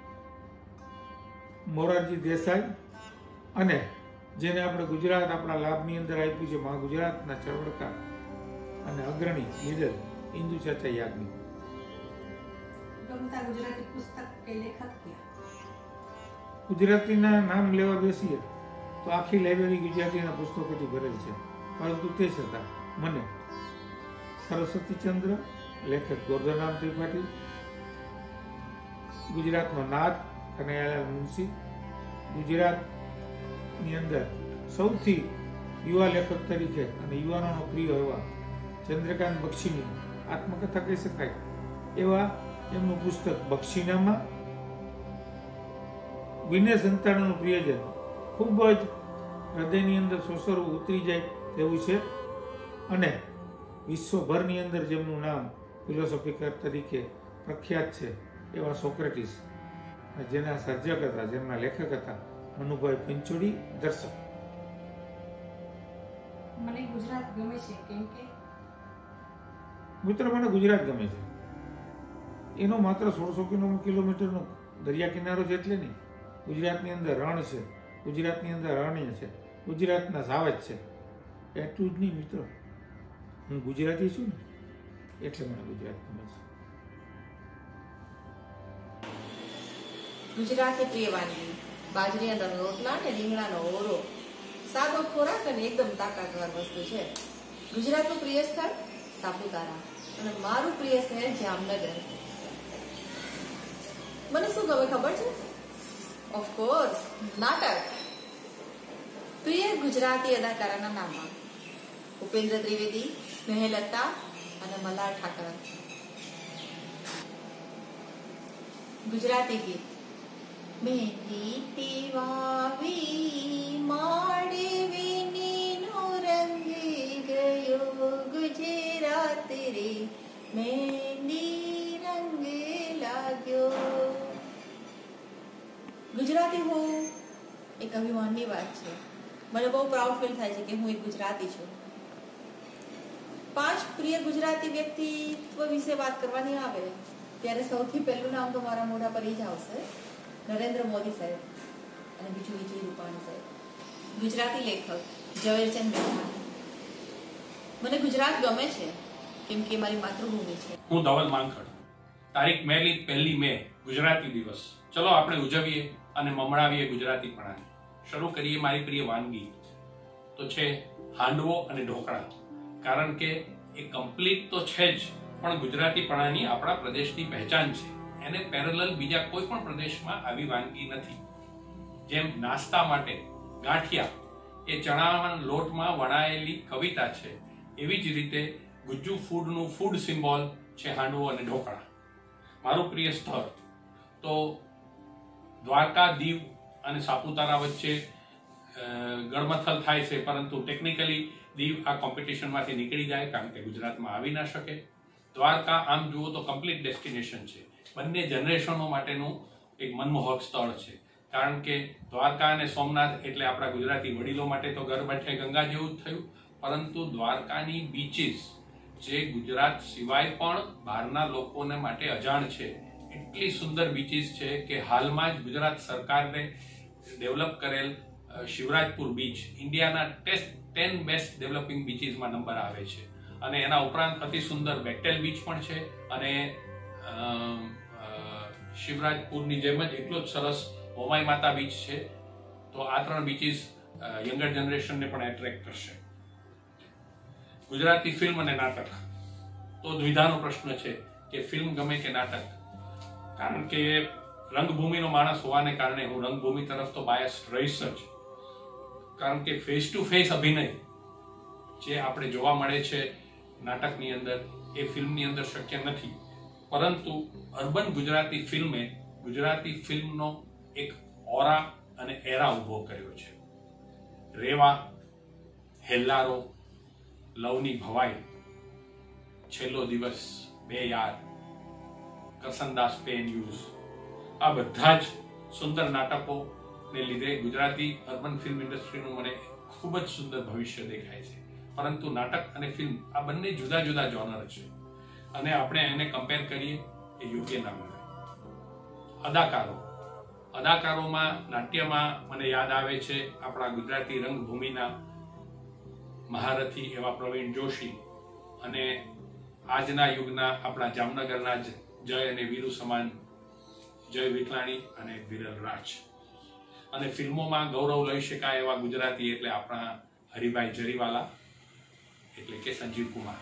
મોરારજી દેસાઈ અને જેને આપણે ગુજરાત આપણા લાભની અંદર આપ્યું છે મહા ગુજરાતના ચળવળકાર અને અગ્રણી લીડર ઇન્દુ ચાચા યાજ્ઞિક. ગમતા ગુજરાતી પુસ્તક કે લેખક કે? ગુજરાતીના નામ લેવા બેસીએ તો આખી લાઇબ્રેરી ગુજરાતીના પુસ્તકોથી ભરેલ છે, પરંતુ તે છતાં મને સરસ્વતીચંદ્ર, લેખક ગોરધનરામ ત્રિપાઠી, ગુજરાતનો નાદ કનૈયાલાલ મુનશી, ગુજરાતની અંદર સૌથી યુવા લેખક તરીકે અને યુવાનોનો પ્રિય એવા ચંદ્રકાંત બક્ષીની આત્મકથા કહી શકાય એવા એમનું પુસ્તક બક્ષીનામા, વિનય સંતાનનું પ્રિયજન ખૂબ જ હૃદયની અંદર સોસરવું ઉતરી જાય તેવું છે. અને વિશ્વભરની અંદર જેમનું નામ ફિલોસોફીકર તરીકે પ્રખ્યાત છે એવા સોક્રેટિસ, જેના સર્જક હતા, જેમના લેખક હતા મનુભાઈ પંચોડી દર્શક. મને ગુજરાત ગમે છે કેમ કે? મિત્રો, મને ગુજરાત ગમે છે એનો માત્ર 1600 કિલોમીટરનો દરિયા કિનારો જ એટલે નહીં. ગુજરાતની અંદર રણ છે, ગુજરાતની અંદર રણ્ય છે, ગુજરાતના સાવજ છે, એટલું જ નહીં મિત્રો, હું ગુજરાતી છું ને એટલે મને ગુજરાત ગમે છે. ગુજરાતી પ્રિય વાનગી બાજરીના રોટલા અને રીંગણાનો ઓરો. સાદો ખોરાક અને એકદમ તાકાતવાર વસ્તુ છે. ગુજરાતનું પ્રિય સ્થળ સાપુતારા અને મારું પ્રિય શહેર જામનગર. મને શું ગમે ખબર છે? ઓફકોર્સ નાટક. પ્રિય ગુજરાતી અદાકારાના નામમાં ઉપેન્દ્ર ત્રિવેદી, સ્નેહલતા અને મલ્હાર ઠાકર. ગુજરાતી ગીત મેં ગીતી વાવી ગુજરાતી હું એક અભિમાનની વાત છે. મને બહુ પ્રાઉડ ફીલ થાય છે કે હું એક ગુજરાતી છું. 5 પ્રિય ગુજરાતી વ્યક્તિત્વ વિશે વાત કરવાની આવે ત્યારે સૌથી પહેલું નામ તો મારા મોઢા પર જ આવશે, નરેન્દ્ર મોદી સાહેબ, અને બીજું વિજય રૂપાણી સાહેબ. ગુજરાતી લેખક ઝવેરચંદ મેઘાણી. મને ગુજરાત ગમે છે કેમ કે મારી માતૃભૂમિ છે. હું ધવલ માંકડ. તારીખ 1 મે ગુજરાતી દિવસ. ચલો આપણે ઉજવીએ અને મમણાવીએ ગુજરાતીપણાને. શરૂ કરીએ મારી પ્રિય વાનગી તો છે હાંડવો અને ઢોકળા. કારણ કે એ કમ્પ્લીટ તો છે જ, પણ ગુજરાતીપણાની આપણા પ્રદેશની પહેચાન છે. એને પેરેલલ બીજા કોઈ પણ પ્રદેશમાં આવી વાનગી નથી. જેમ નાસ્તા માટે ગાંઠિયા એ ચણાના લોટમાં વણાયેલી કવિતા છે, એવી જ રીતે ગુજ્જુ ફૂડનું ફૂડ સિમ્બોલ છે હાંડવો અને ઢોકળા. મારું પ્રિય સ્થળ તો દ્વારકા, દીવ અને સાપુતારા વચ્ચે ગળમથલ થાય છે, પરંતુ ટેકનિકલી દીવ આ કોમ્પિટિશનમાંથી નીકળી જાય કારણ કે ગુજરાતમાં આવી ના શકે. દ્વારકા આમ જુઓ તો કમ્પ્લીટ ડેસ્ટિનેશન છે. બંને જનરેશનો માટેનું એક મનમોહક સ્થળ છે, કારણ કે દ્વારકા અને સોમનાથ એટલે આપણા ગુજરાતી વડીલો માટે તો ઘર બેઠે ગંગા જેવું જ થયું, પરંતુ દ્વારકાની બીચીસ જે ગુજરાત સિવાય પણ બહારના લોકોને માટે અજાણ છે, એટલી સુંદર બીચીસ છે કે હાલમાં જ ગુજરાત સરકારને ડેવલપ કરેલ શિવરાજપુર બીચ ઇન્ડિયાના 10 બેસ્ટ ડેવલપિંગ બીચીસમાં નંબર આવે છે. અને એના ઉપરાંત અતિ સુંદર બેક્ટેલ બીચ પણ છે, અને શિવરાજપુરની જેમ જ એટલો જ સરસ મોમાઈ માતા બીચ છે. તો આ 3 બીચીસ યંગર જનરેશનને પણ એટ્રેક્ટ કરશે. ગુજરાતી ફિલ્મ અને નાટક તો દ્વિધાનો પ્રશ્ન છે કે ફિલ્મ ગમે કે નાટક. કારણ કે રંગભૂમિનો માણસ હોવાને કારણે હું રંગભૂમિ તરફ તો બાયસ રહીશ જ, કારણ કે ફેસ ટુ ફેસ અભિનય જે આપણે જોવા મળે છે નાટકની અંદર એ ફિલ્મની અંદર શક્ય નથી. પરંતુ અર્બન ગુજરાતી ફિલ્મે ગુજરાતી ફિલ્મનો એક ઓરા અને એરા ઉભો કર્યો છે. રેવા, હેલ્લારો, લવની ભવાઈ, છેલ્લો દિવસ, બે યાર, કરસનદાસ પે ન્યૂઝ, આ બધા જ સુંદર નાટકોને લીધે ગુજરાતી અર્બન ફિલ્મ ઇન્ડસ્ટ્રીનું મને ખૂબ જ સુંદર ભવિષ્ય દેખાય છે. પરંતુ નાટક અને ફિલ્મ આ બંને જુદા જુદા જોનર છે, અને આપણે એને કમ્પેર કરીએ એ યોગ્ય ના મળે. અદાકારોમાં નાટ્યમાં મને યાદ આવે છે આપણા ગુજરાતી રંગભૂમિના મહારથી એવા પ્રવીણ જોશી, અને આજના યુગના આપણા જામનગરના જય અને વીરુ સમાન જય વિઠલાણી અને વિરલ રાજ. અને ફિલ્મોમાં ગૌરવ લઈ શકાય એવા ગુજરાતી એટલે આપણા હરિભાઈ જરીવાલા એટલે કે સંજીવ કુમાર.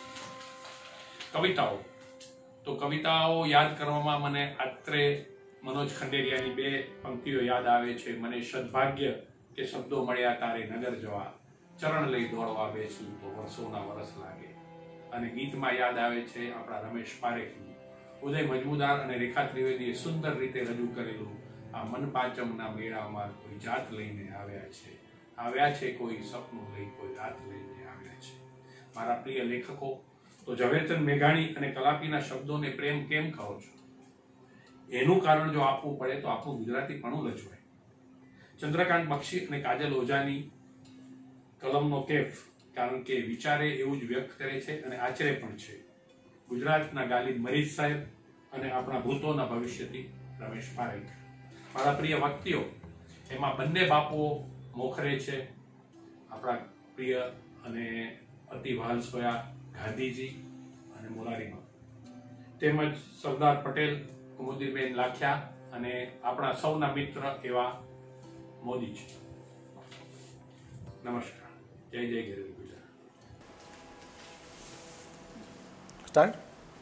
કવિતાઓ યાદ કરવામાં મને આત્રે મનોજ ખંડેરિયાની 2 પંક્તિઓ યાદ આવે છે. મને સદભાગ્ય કે શબ્દો મળ્યા તારે નગર જવા, ચરણ લઈ દોડવા બેસું તો વર્ષોના વરસ લાગે. અને ગીતમાં યાદ આવે છે આપણા રમેશ પારેખનું ઉદય મજમુદાર અને રેખા ત્રિવેદીએ સુંદર રીતે રજૂ કરેલું આ મન પાંચમના મેળામાં કોઈ જાત લઈને આવ્યા છે કોઈ સપનું લઈ, કોઈ રાત લઈને આવ્યા છે. મારા પ્રિય લેખકો તો ઝવેરચંદ મેઘાણી અને કલાપીના શબ્દોને પ્રેમ કેમ કહો છો, એનું કારણ જો આપવું પડે તો આપણું ગુજરાતીપણું લજવાય. ચંદ્રકાંત બક્ષી અને કાજલ ઓઝાની કલમનો કેફ, કારણ કે વિચારે એવું જ વ્યક્ત કરે છે અને આચરે પણ છે. ગુજરાતના ગાલિબ મરીઝ સાહેબ અને આપણા ભૂતોના ભવિષ્યથી રમેશ પારેખ. મારા પ્રિય વ્યક્તિઓ એમાં બંને બાપુઓ મોખરે છે, આપણા પ્રિય અને અતિ વાલસોયા ગાંધીજી અને મોરારીબાપુ, તેમજ સરદાર પટેલ, કુમુદીનબેન લાખિયા અને આપણા સૌના મિત્ર એવા મોદીજી. નમસ્કાર. જય જય ગરવી ગુજરાત. સ્ટાર્ટ.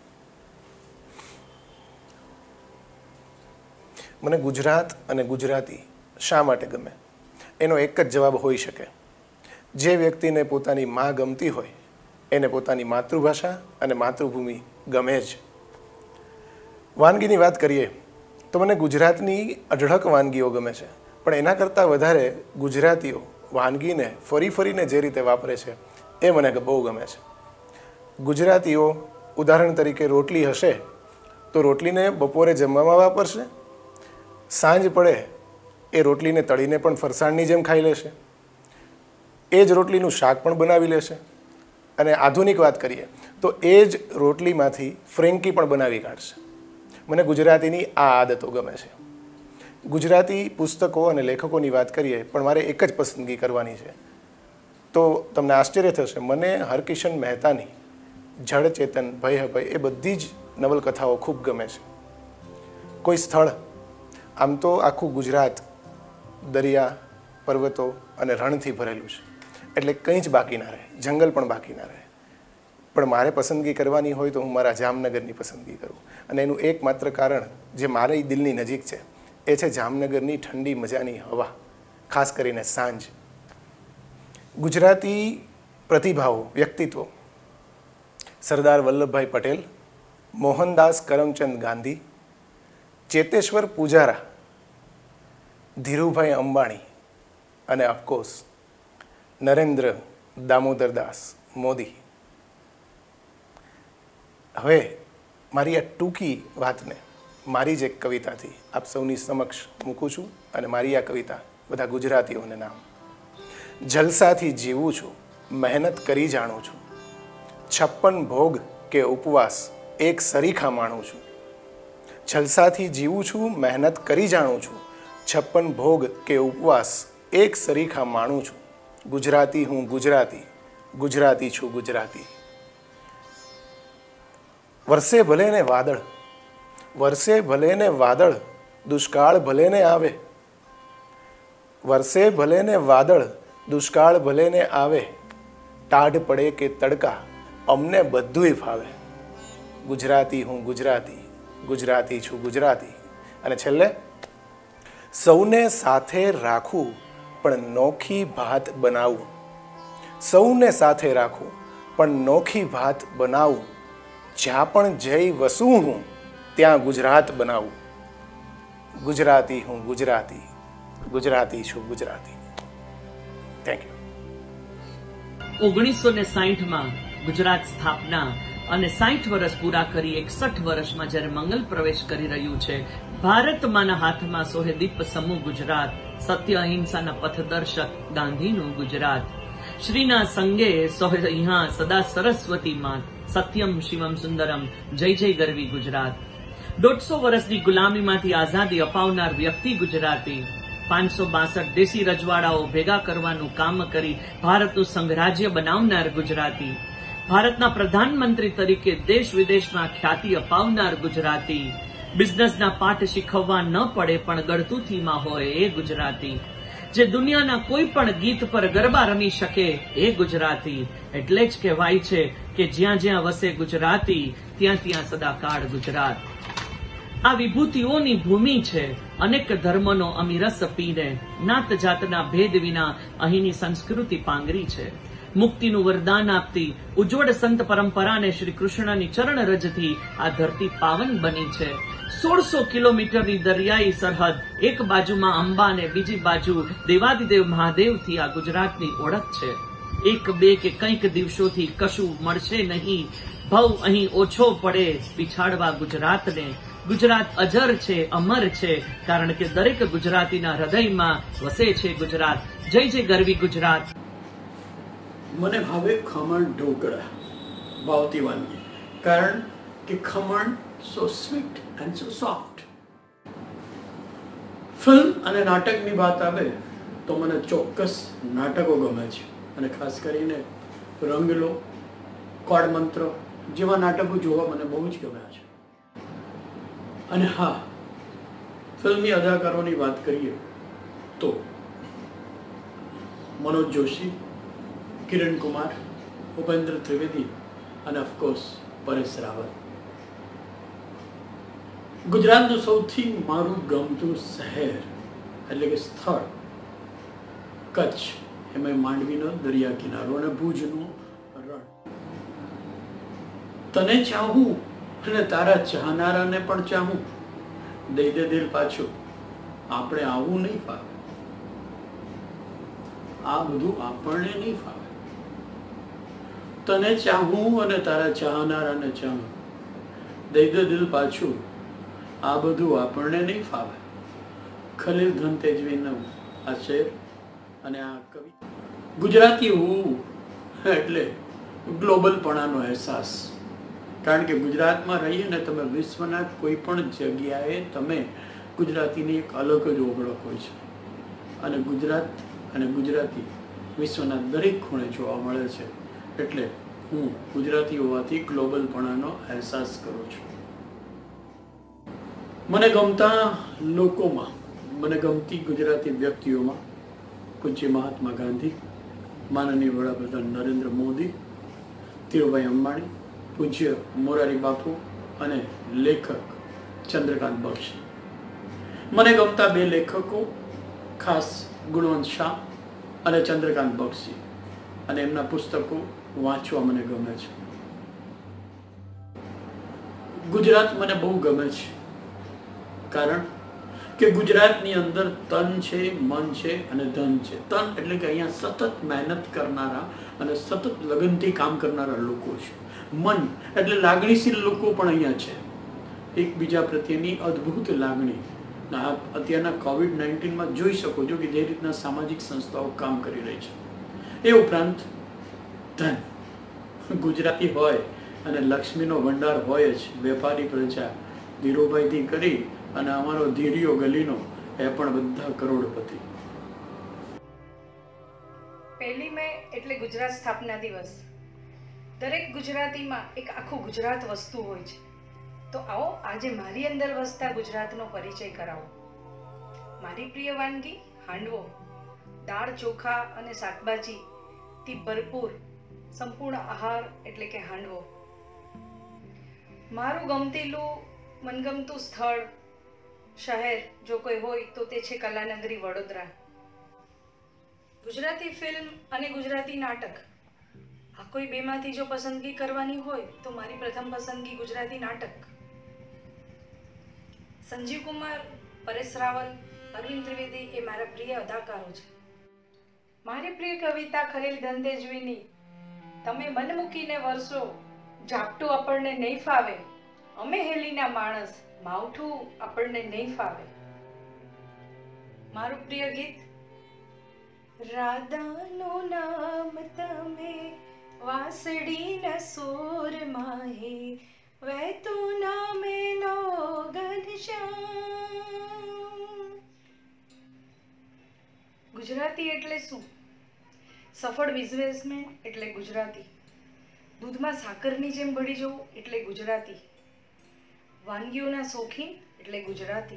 મને ગુજરાત અને ગુજરાતી શા માટે ગમે એનો એક જ જવાબ હોઈ શકે. જે વ્યક્તિને પોતાની માં ગમતી હોય એને પોતાની માતૃભાષા અને માતૃભૂમિ ગમે જ. વાનગીની વાત કરીએ તો મને ગુજરાતની અઢળક વાનગીઓ ગમે છે, પણ એના કરતાં વધારે ગુજરાતીઓ વાનગીને ફરીને જે રીતે વાપરે છે એ મને બહુ ગમે છે. ગુજરાતીઓ ઉદાહરણ તરીકે રોટલી હશે, તો રોટલીને બપોરે જમવામાં વાપરશે, સાંજ પડે એ રોટલીને તળીને પણ ફરસાણની જેમ ખાઈ લેશે, એ જ રોટલીનું શાક પણ બનાવી લેશે, અને આધુનિક વાત કરીએ તો એ જ રોટલીમાંથી ફ્રેન્કી પણ બનાવી કાઢશે. મને ગુજરાતીની આ આદતો ગમે છે. ગુજરાતી પુસ્તકો અને લેખકોની વાત કરીએ, પણ મારે એક જ પસંદગી કરવાની છે. તો તમને આશ્ચર્ય થશે, મને હરકિશન મહેતાની જળ ચેતન, ભય અભય એ બધી જ નવલકથાઓ ખૂબ ગમે છે. કોઈ સ્થળ, આમ તો આખું ગુજરાત દરિયા, પર્વતો અને રણથી ભરેલું છે, એટલે કંઈ જ બાકી ના રહે, જંગલ પણ બાકી ના રહે. પણ મારે પસંદગી કરવાની હોય તો હું મારા જામનગરની પસંદગી કરું. અને એનું એકમાત્ર કારણ જે મારી દિલની નજીક છે એ છે જામનગરની ઠંડી મજાની હવા, ખાસ કરીને સાંજ. ગુજરાતી પ્રતિભાઓ, વ્યક્તિત્વો, સરદાર વલ્લભભાઈ પટેલ, મોહનદાસ કરમચંદ ગાંધી, ચેતેશ્વર પૂજારા, ધીરુભાઈ અંબાણી અને ઓફકોર્સ નરેન્દ્ર દામોદરદાસ મોદી. હવે મારી આ ટૂંકી વાતને મારી જ એક કવિતાથી આપ સૌની સમક્ષ મૂકું છું. અને મારી આ કવિતા બધા ગુજરાતીઓને નામ. જલસાથી જીવું છું, મહેનત કરી જાણું છું, 56 ભોગ કે ઉપવાસ એક સરીખા માણું છું. જલસાથી જીવું છું, મહેનત કરી જાણું છું, 56 ભોગ કે ઉપવાસ એક સરીખા માણું છું. ગુજરાતી હું ગુજરાતી, ગુજરાતી છું ગુજરાતી. વરસે ભલે ને વાદળ, વરસે ભલે ને વાદળ, દુષ્કાળ ભલે ને આવે. વરસે ભલે ને વાદળ, દુષ્કાળ ભલે ને આવે, ટાઢ પડે કે તડકા અમને બધુંય ફાવે. ગુજરાતી હું ગુજરાતી, ગુજરાતી છું ગુજરાતી. અને છેલ્લે, સૌને સાથે રાખું પણ નોખી ભાત બનાવું. સૌને સાથે રાખું પણ નોખી ભાત બનાવું. જ્યાં પણ જઈ વસું હું ત્યાં ગુજરાત બનાવું. ગુજરાતી હું ગુજરાતી, ગુજરાતી છું ગુજરાતી. Thank you. 1960માં ગુજરાત સ્થાપના અને 60 વર્ષ પૂરા કરી 61 વર્ષમાં જ્યારે મંગલ પ્રવેશ કરી રહ્યું છે, ભારતમાંના હાથમાં સોહે દીપ સમૂહ ગુજરાત, સત્ય અહિંસાના પથદર્શક ગાંધીનું ગુજરાત. શ્રીના સંગે સોહે અહીંયા સદા સરસ્વતી માત, સત્યમ શિવમ સુંદરમ, જય જય ગરવી ગુજરાત. 150 વર્ષની ગુલામીમાંથી આઝાદી અપાવનાર વ્યક્તિ ગુજરાતી. 562 દેશી રજવાડાઓ ભેગા કરવાનું કામ કરી ભારતનું સંઘરાજ્ય બનાવનાર ગુજરાતી. ભારતના પ્રધાનમંત્રી તરીકે દેશ વિદેશમાં ખ્યાતિ અપાવનાર ગુજરાતી. બિઝનેસના પાઠ શીખવવા ન પડે પણ ગળતુથીમાં હોય એ ગુજરાતી. જે દુનિયાના કોઈ પણ ગીત પર ગરબા રમી શકે એ ગુજરાતી. એટલે જ કહેવાય છે કે જ્યાં જ્યાં વસે ગુજરાતી ત્યાં ત્યાં સદાકાળ ગુજરાત. આ વિભૂતિઓની ભૂમિ છે, અનેક ધર્મનો અમીરસ પીને, નાત જાતના ભેદ વિના અહીંની સંસ્કૃતિ પાંગરી છે. મુક્તિનું વરદાન આપતી ઉજ્જવળ સંત પરંપરાને શ્રી કૃષ્ણની ચરણ રજથી આ ધરતી પાવન બની છે. 1600 કિલોમીટરની દરિયાઈ સરહદ, એક બાજુમાં અંબા અને બીજી બાજુ દેવાદિદેવ મહાદેવથી આ ગુજરાતની ઓળખ છે. એક બે કે કંઈક દિવસોથી કશું મળશે નહીં, ભવ અહીં ઓછો પડે પીછાડવા ગુજરાતને. ગુજરાત અજર છે, અમર છે, કારણ કે દરેક ગુજરાતીના હૃદયમાં વસે છે ગુજરાત. જય જય ગરવી ગુજરાત. મને ભાવે ખમણ ઢોકળા, ભાવતી વાનગી, કારણ કે khaman so sweet and so soft. Film અને નાટકની વાત આવે તો મને ચોક્કસ નાટકો ગમે છે, અને ખાસ કરીને રંગલો, કોડ મંત્ર જેવા નાટકો જોવા મને બહુ જ ગમ્યા છે. અને હા, ફિલ્મી અદાકારોની વાત કરીએ તો મનોજ જોશી, કિરણ કુમાર, ઉપેન્દ્ર ત્રિવેદી અને ઓફકોર્સ પરેશ રાવલ. ગુજરાતનું સૌથી મારું ગમતું શહેર એટલે કે સ્થળ કચ્છ, એમાં માંડવીનો દરિયા કિનારો અને ભુજનું રણ. તને ચાહું અને તારા ચાહનારાને પણ ચાહું, દઈ દે દિલ પાછું, આપણે આવું નહીં ફાવે. આ બધું આપણને નહીં ફાવે. તને ચાહું અને તારા ચાહનારાને ચાહું, દઈ દે દિલ પાછું, આ બધું આપણને નહીં ફાવે. ખલીલ ધનતેજવીનું આ શેર અને આ કવિ. ગુજરાતી હોવું એટલે ગ્લોબલપણાનો અહેસાસ. કારણ કે ગુજરાતમાં રહીએ ને તમે વિશ્વના કોઈ પણ જગ્યાએ તમે ગુજરાતીની એક અલગ જ ઓળખ હોય છે. અને ગુજરાત અને ગુજરાતી વિશ્વના દરેક ખૂણે જોવા મળે છે. એટલે હું ગુજરાતી હોવાથી ગ્લોબલપણાનો અહેસાસ કરું છું. મને ગમતા લોકોમાં, મને ગમતી ગુજરાતી વ્યક્તિઓમાં પૂજ્ય મહાત્મા ગાંધી, માનનીય વડાપ્રધાન નરેન્દ્ર મોદી, ધીરુભાઈ અંબાણી, પૂજ્ય મોરારી બાપુ અને લેખક ચંદ્રકાંત બક્ષી. મને ગમતા બે લેખકો ખાસ ગુણવંત શાહ અને ચંદ્રકાંત બક્ષી, અને એમના પુસ્તકો વાંચવા મને ગમે છે. ગુજરાત મને બહુ ગમે છે કારણ કે ગુજરાતની અંદર તન છે, મન છે અને ધન છે. તન એટલે કે અહીંયા સતત મહેનત કરનારા અને સતત લગનથી કામ કરનારા લોકો છે. મન એટલે લાગણીશીલ લોકો પણ અહીંયા છે, એકબીજા પ્રત્યેની અદ્ભુત લાગણી. આપ અત્યારના COVID-19માં જોઈ શકો છો કે જે રીતના સામાજિક સંસ્થાઓ કામ કરી રહી છે. એ ઉપરાંત ધન. ગુજરાતી હોય અને લક્ષ્મીનો ભંડાર હોય જ. વેપારી પ્રજા ધીરુભાઈથી કરી અને અમારો ધીરિયો ગલીનો એ પણ બધા કરોડપતિ. 1 મે એટલે ગુજરાત સ્થાપના દિવસ. દરેક ગુજરાતીમાં એક આખું ગુજરાત વસતું હોય છે. તો આવો આજે મારી અંદર વસતા ગુજરાતનો પરિચય કરાવો. મારી પ્રિય વાનગી હાંડવો. દાળ, ચોખા અને શાકભાજીથી ભરપૂર સંપૂર્ણ આહાર એટલે કે હાંડવો. મારું ગમતેલું મનગમતું સ્થળ, શહેર જો કોઈ હોય તો તે છે કલાનગરી વડોદરા. ગુજરાતી ફિલ્મ અને ગુજરાતી નાટક, આ કોઈ બેમાંથી જો પસંદગી કરવાની હોય તો મારી પ્રથમ પસંદગી ગુજરાતી નાટક. સંજીવ કુમાર, પરેશ રાવલ, અરવિંદ ત્રિવેદી એ મારા પ્રિય અદાકારો છે. મારી પ્રિય કવિતા ખલીલ ધનતેજવીની તમે મન મૂકીને વરસો, ઝાપટું આપણને નહીં ફાવે, અમે હેલીના માણસ, માવઠું આપણને નહીં ફાવે. મારું પ્રિય ગીત રાધાનું નામ તમે વાસળીના સૂરમાં હે વહેતું નામે લો ઘનશ્યામ. ગુજરાતી એટલે શું? સફળ બિઝનેસમેન એટલે ગુજરાતી. દૂધમાં સાકરની જેમ ભળી જવું એટલે ગુજરાતી. વાનગીઓના શોખીન એટલે ગુજરાતી.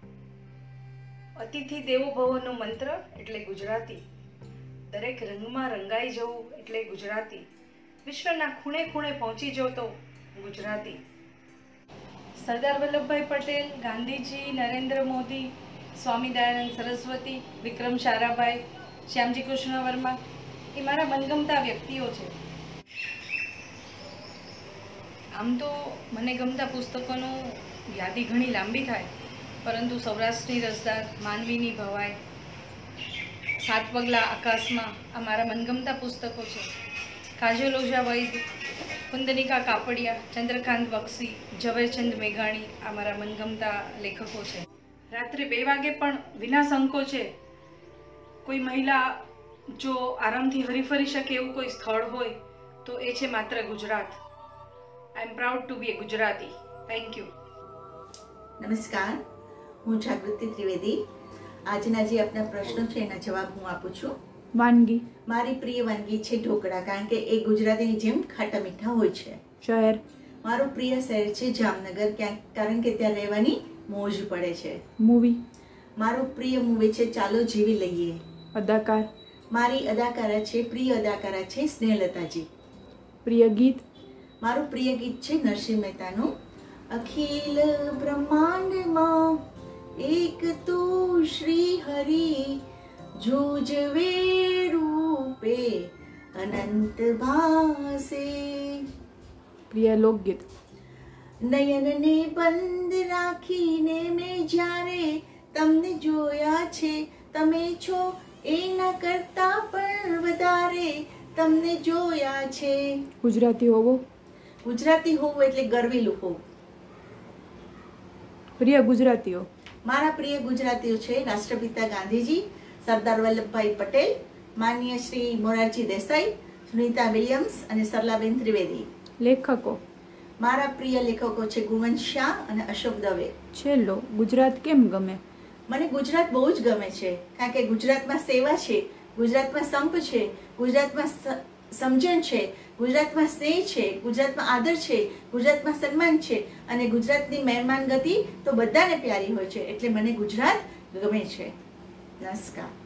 અતિથિ દેવો ભવનો મંત્ર એટલે ગુજરાતી. દરેક રંગમાં રંગાઈ જવું એટલે ગુજરાતી. વિશ્વના ખૂણે ખૂણે પહોંચી જવું તો ગુજરાતી. સરદાર વલ્લભભાઈ પટેલ, ગાંધીજી, નરેન્દ્ર મોદી, સ્વામી દયાનંદ સરસ્વતી, વિક્રમ સારાભાઈ, શ્યામજી કૃષ્ણ વર્મા એ મારા મનગમતા વ્યક્તિઓ છે. આમ તો મને ગમતા પુસ્તકોનું યાદી ઘણી લાંબી થાય, પરંતુ સૌરાષ્ટ્રની રસદાર, માનવીની ભવાઈ, 7 પગલાં આકાશમાં આ મારા મનગમતા પુસ્તકો છે. કાજલ ઓઝા વૈદ, કુંદનિકા કાપડિયા, ચંદ્રકાંત બક્ષી, ઝવેરચંદ મેઘાણી આ મારા મનગમતા લેખકો છે. રાત્રે 2 વાગે પણ વિના સંકોચે કોઈ મહિલા જો આરામથી હરીફરી શકે એવું કોઈ સ્થળ હોય તો એ છે માત્ર Gujarat. I am proud to be a Gujarati. Thank you. નમસ્કાર, હું જાગૃતિ ત્રિવેદી. આજના જે આપના પ્રશ્નો છે એના જવાબ હું આપું છું. વાનગી. મારી પ્રિય વાનગી છે ઢોકળા, કારણ કે એ ગુજરાતીની જેમ ખાટા મીઠા હોય છે. શહેર. મારું પ્રિય શહેર છે જામનગર, કારણ કે ત્યાં રહેવાની મોજ પડે છે. મૂવી. મારું પ્રિય મૂવી છે ચાલો જીવી લઈએ. અદાકાર. મારી અદાકારા છે, પ્રિય અદાકારા છે સ્નેહલતાજી. પ્રિય ગીત. મારું પ્રિય ગીત છે નરસિંહ મહેતાનું અખિલ બ્રહ્માંડમાં એક તું શ્રી હરિ જુજવે રૂપે અનંત ભાસે. પ્રિય લોકગીત. નયનને બંધ રાખીને મેં જ્યારે તમને જોયા છે, તમે છો એના કરતા પણ વધારે તમને જોયા છે. ગુજરાતી હોવો. ગુજરાતી હોવું એટલે ગરવેલું હોવું. પ્રિય ગુજરાતીઓ. મારા પ્રિય ગુજરાતીઓ છે રાષ્ટ્રપિતા ગાંધીજી, સરદાર વલ્લભભાઈ પટેલ, માનનીય શ્રી મોરારજી દેસાઈ, સુનીતા વિલિયમ્સ અને સરલાબેન ત્રિવેદી. લેખકો. મારા પ્રિય લેખકો છે ગુણવંત શાહ અને અશોક દવે. છેલ્લો, ગુજરાત કેમ ગમે? મને ગુજરાત બહુ જ ગમે છે, કારણ કે ગુજરાતમાં સેવા છે, ગુજરાતમાં સંપ છે, ગુજરાતમાં સમજણ છે, ગુજરાતમાં સ્નેહ છે, ગુજરાતમાં આદર છે, ગુજરાતમાં સન્માન છે અને ગુજરાતની મહેમાન ગતિ તો બધાને પ્યારી હોય છે, એટલે મને ગુજરાત ગમે છે. નમસ્કાર.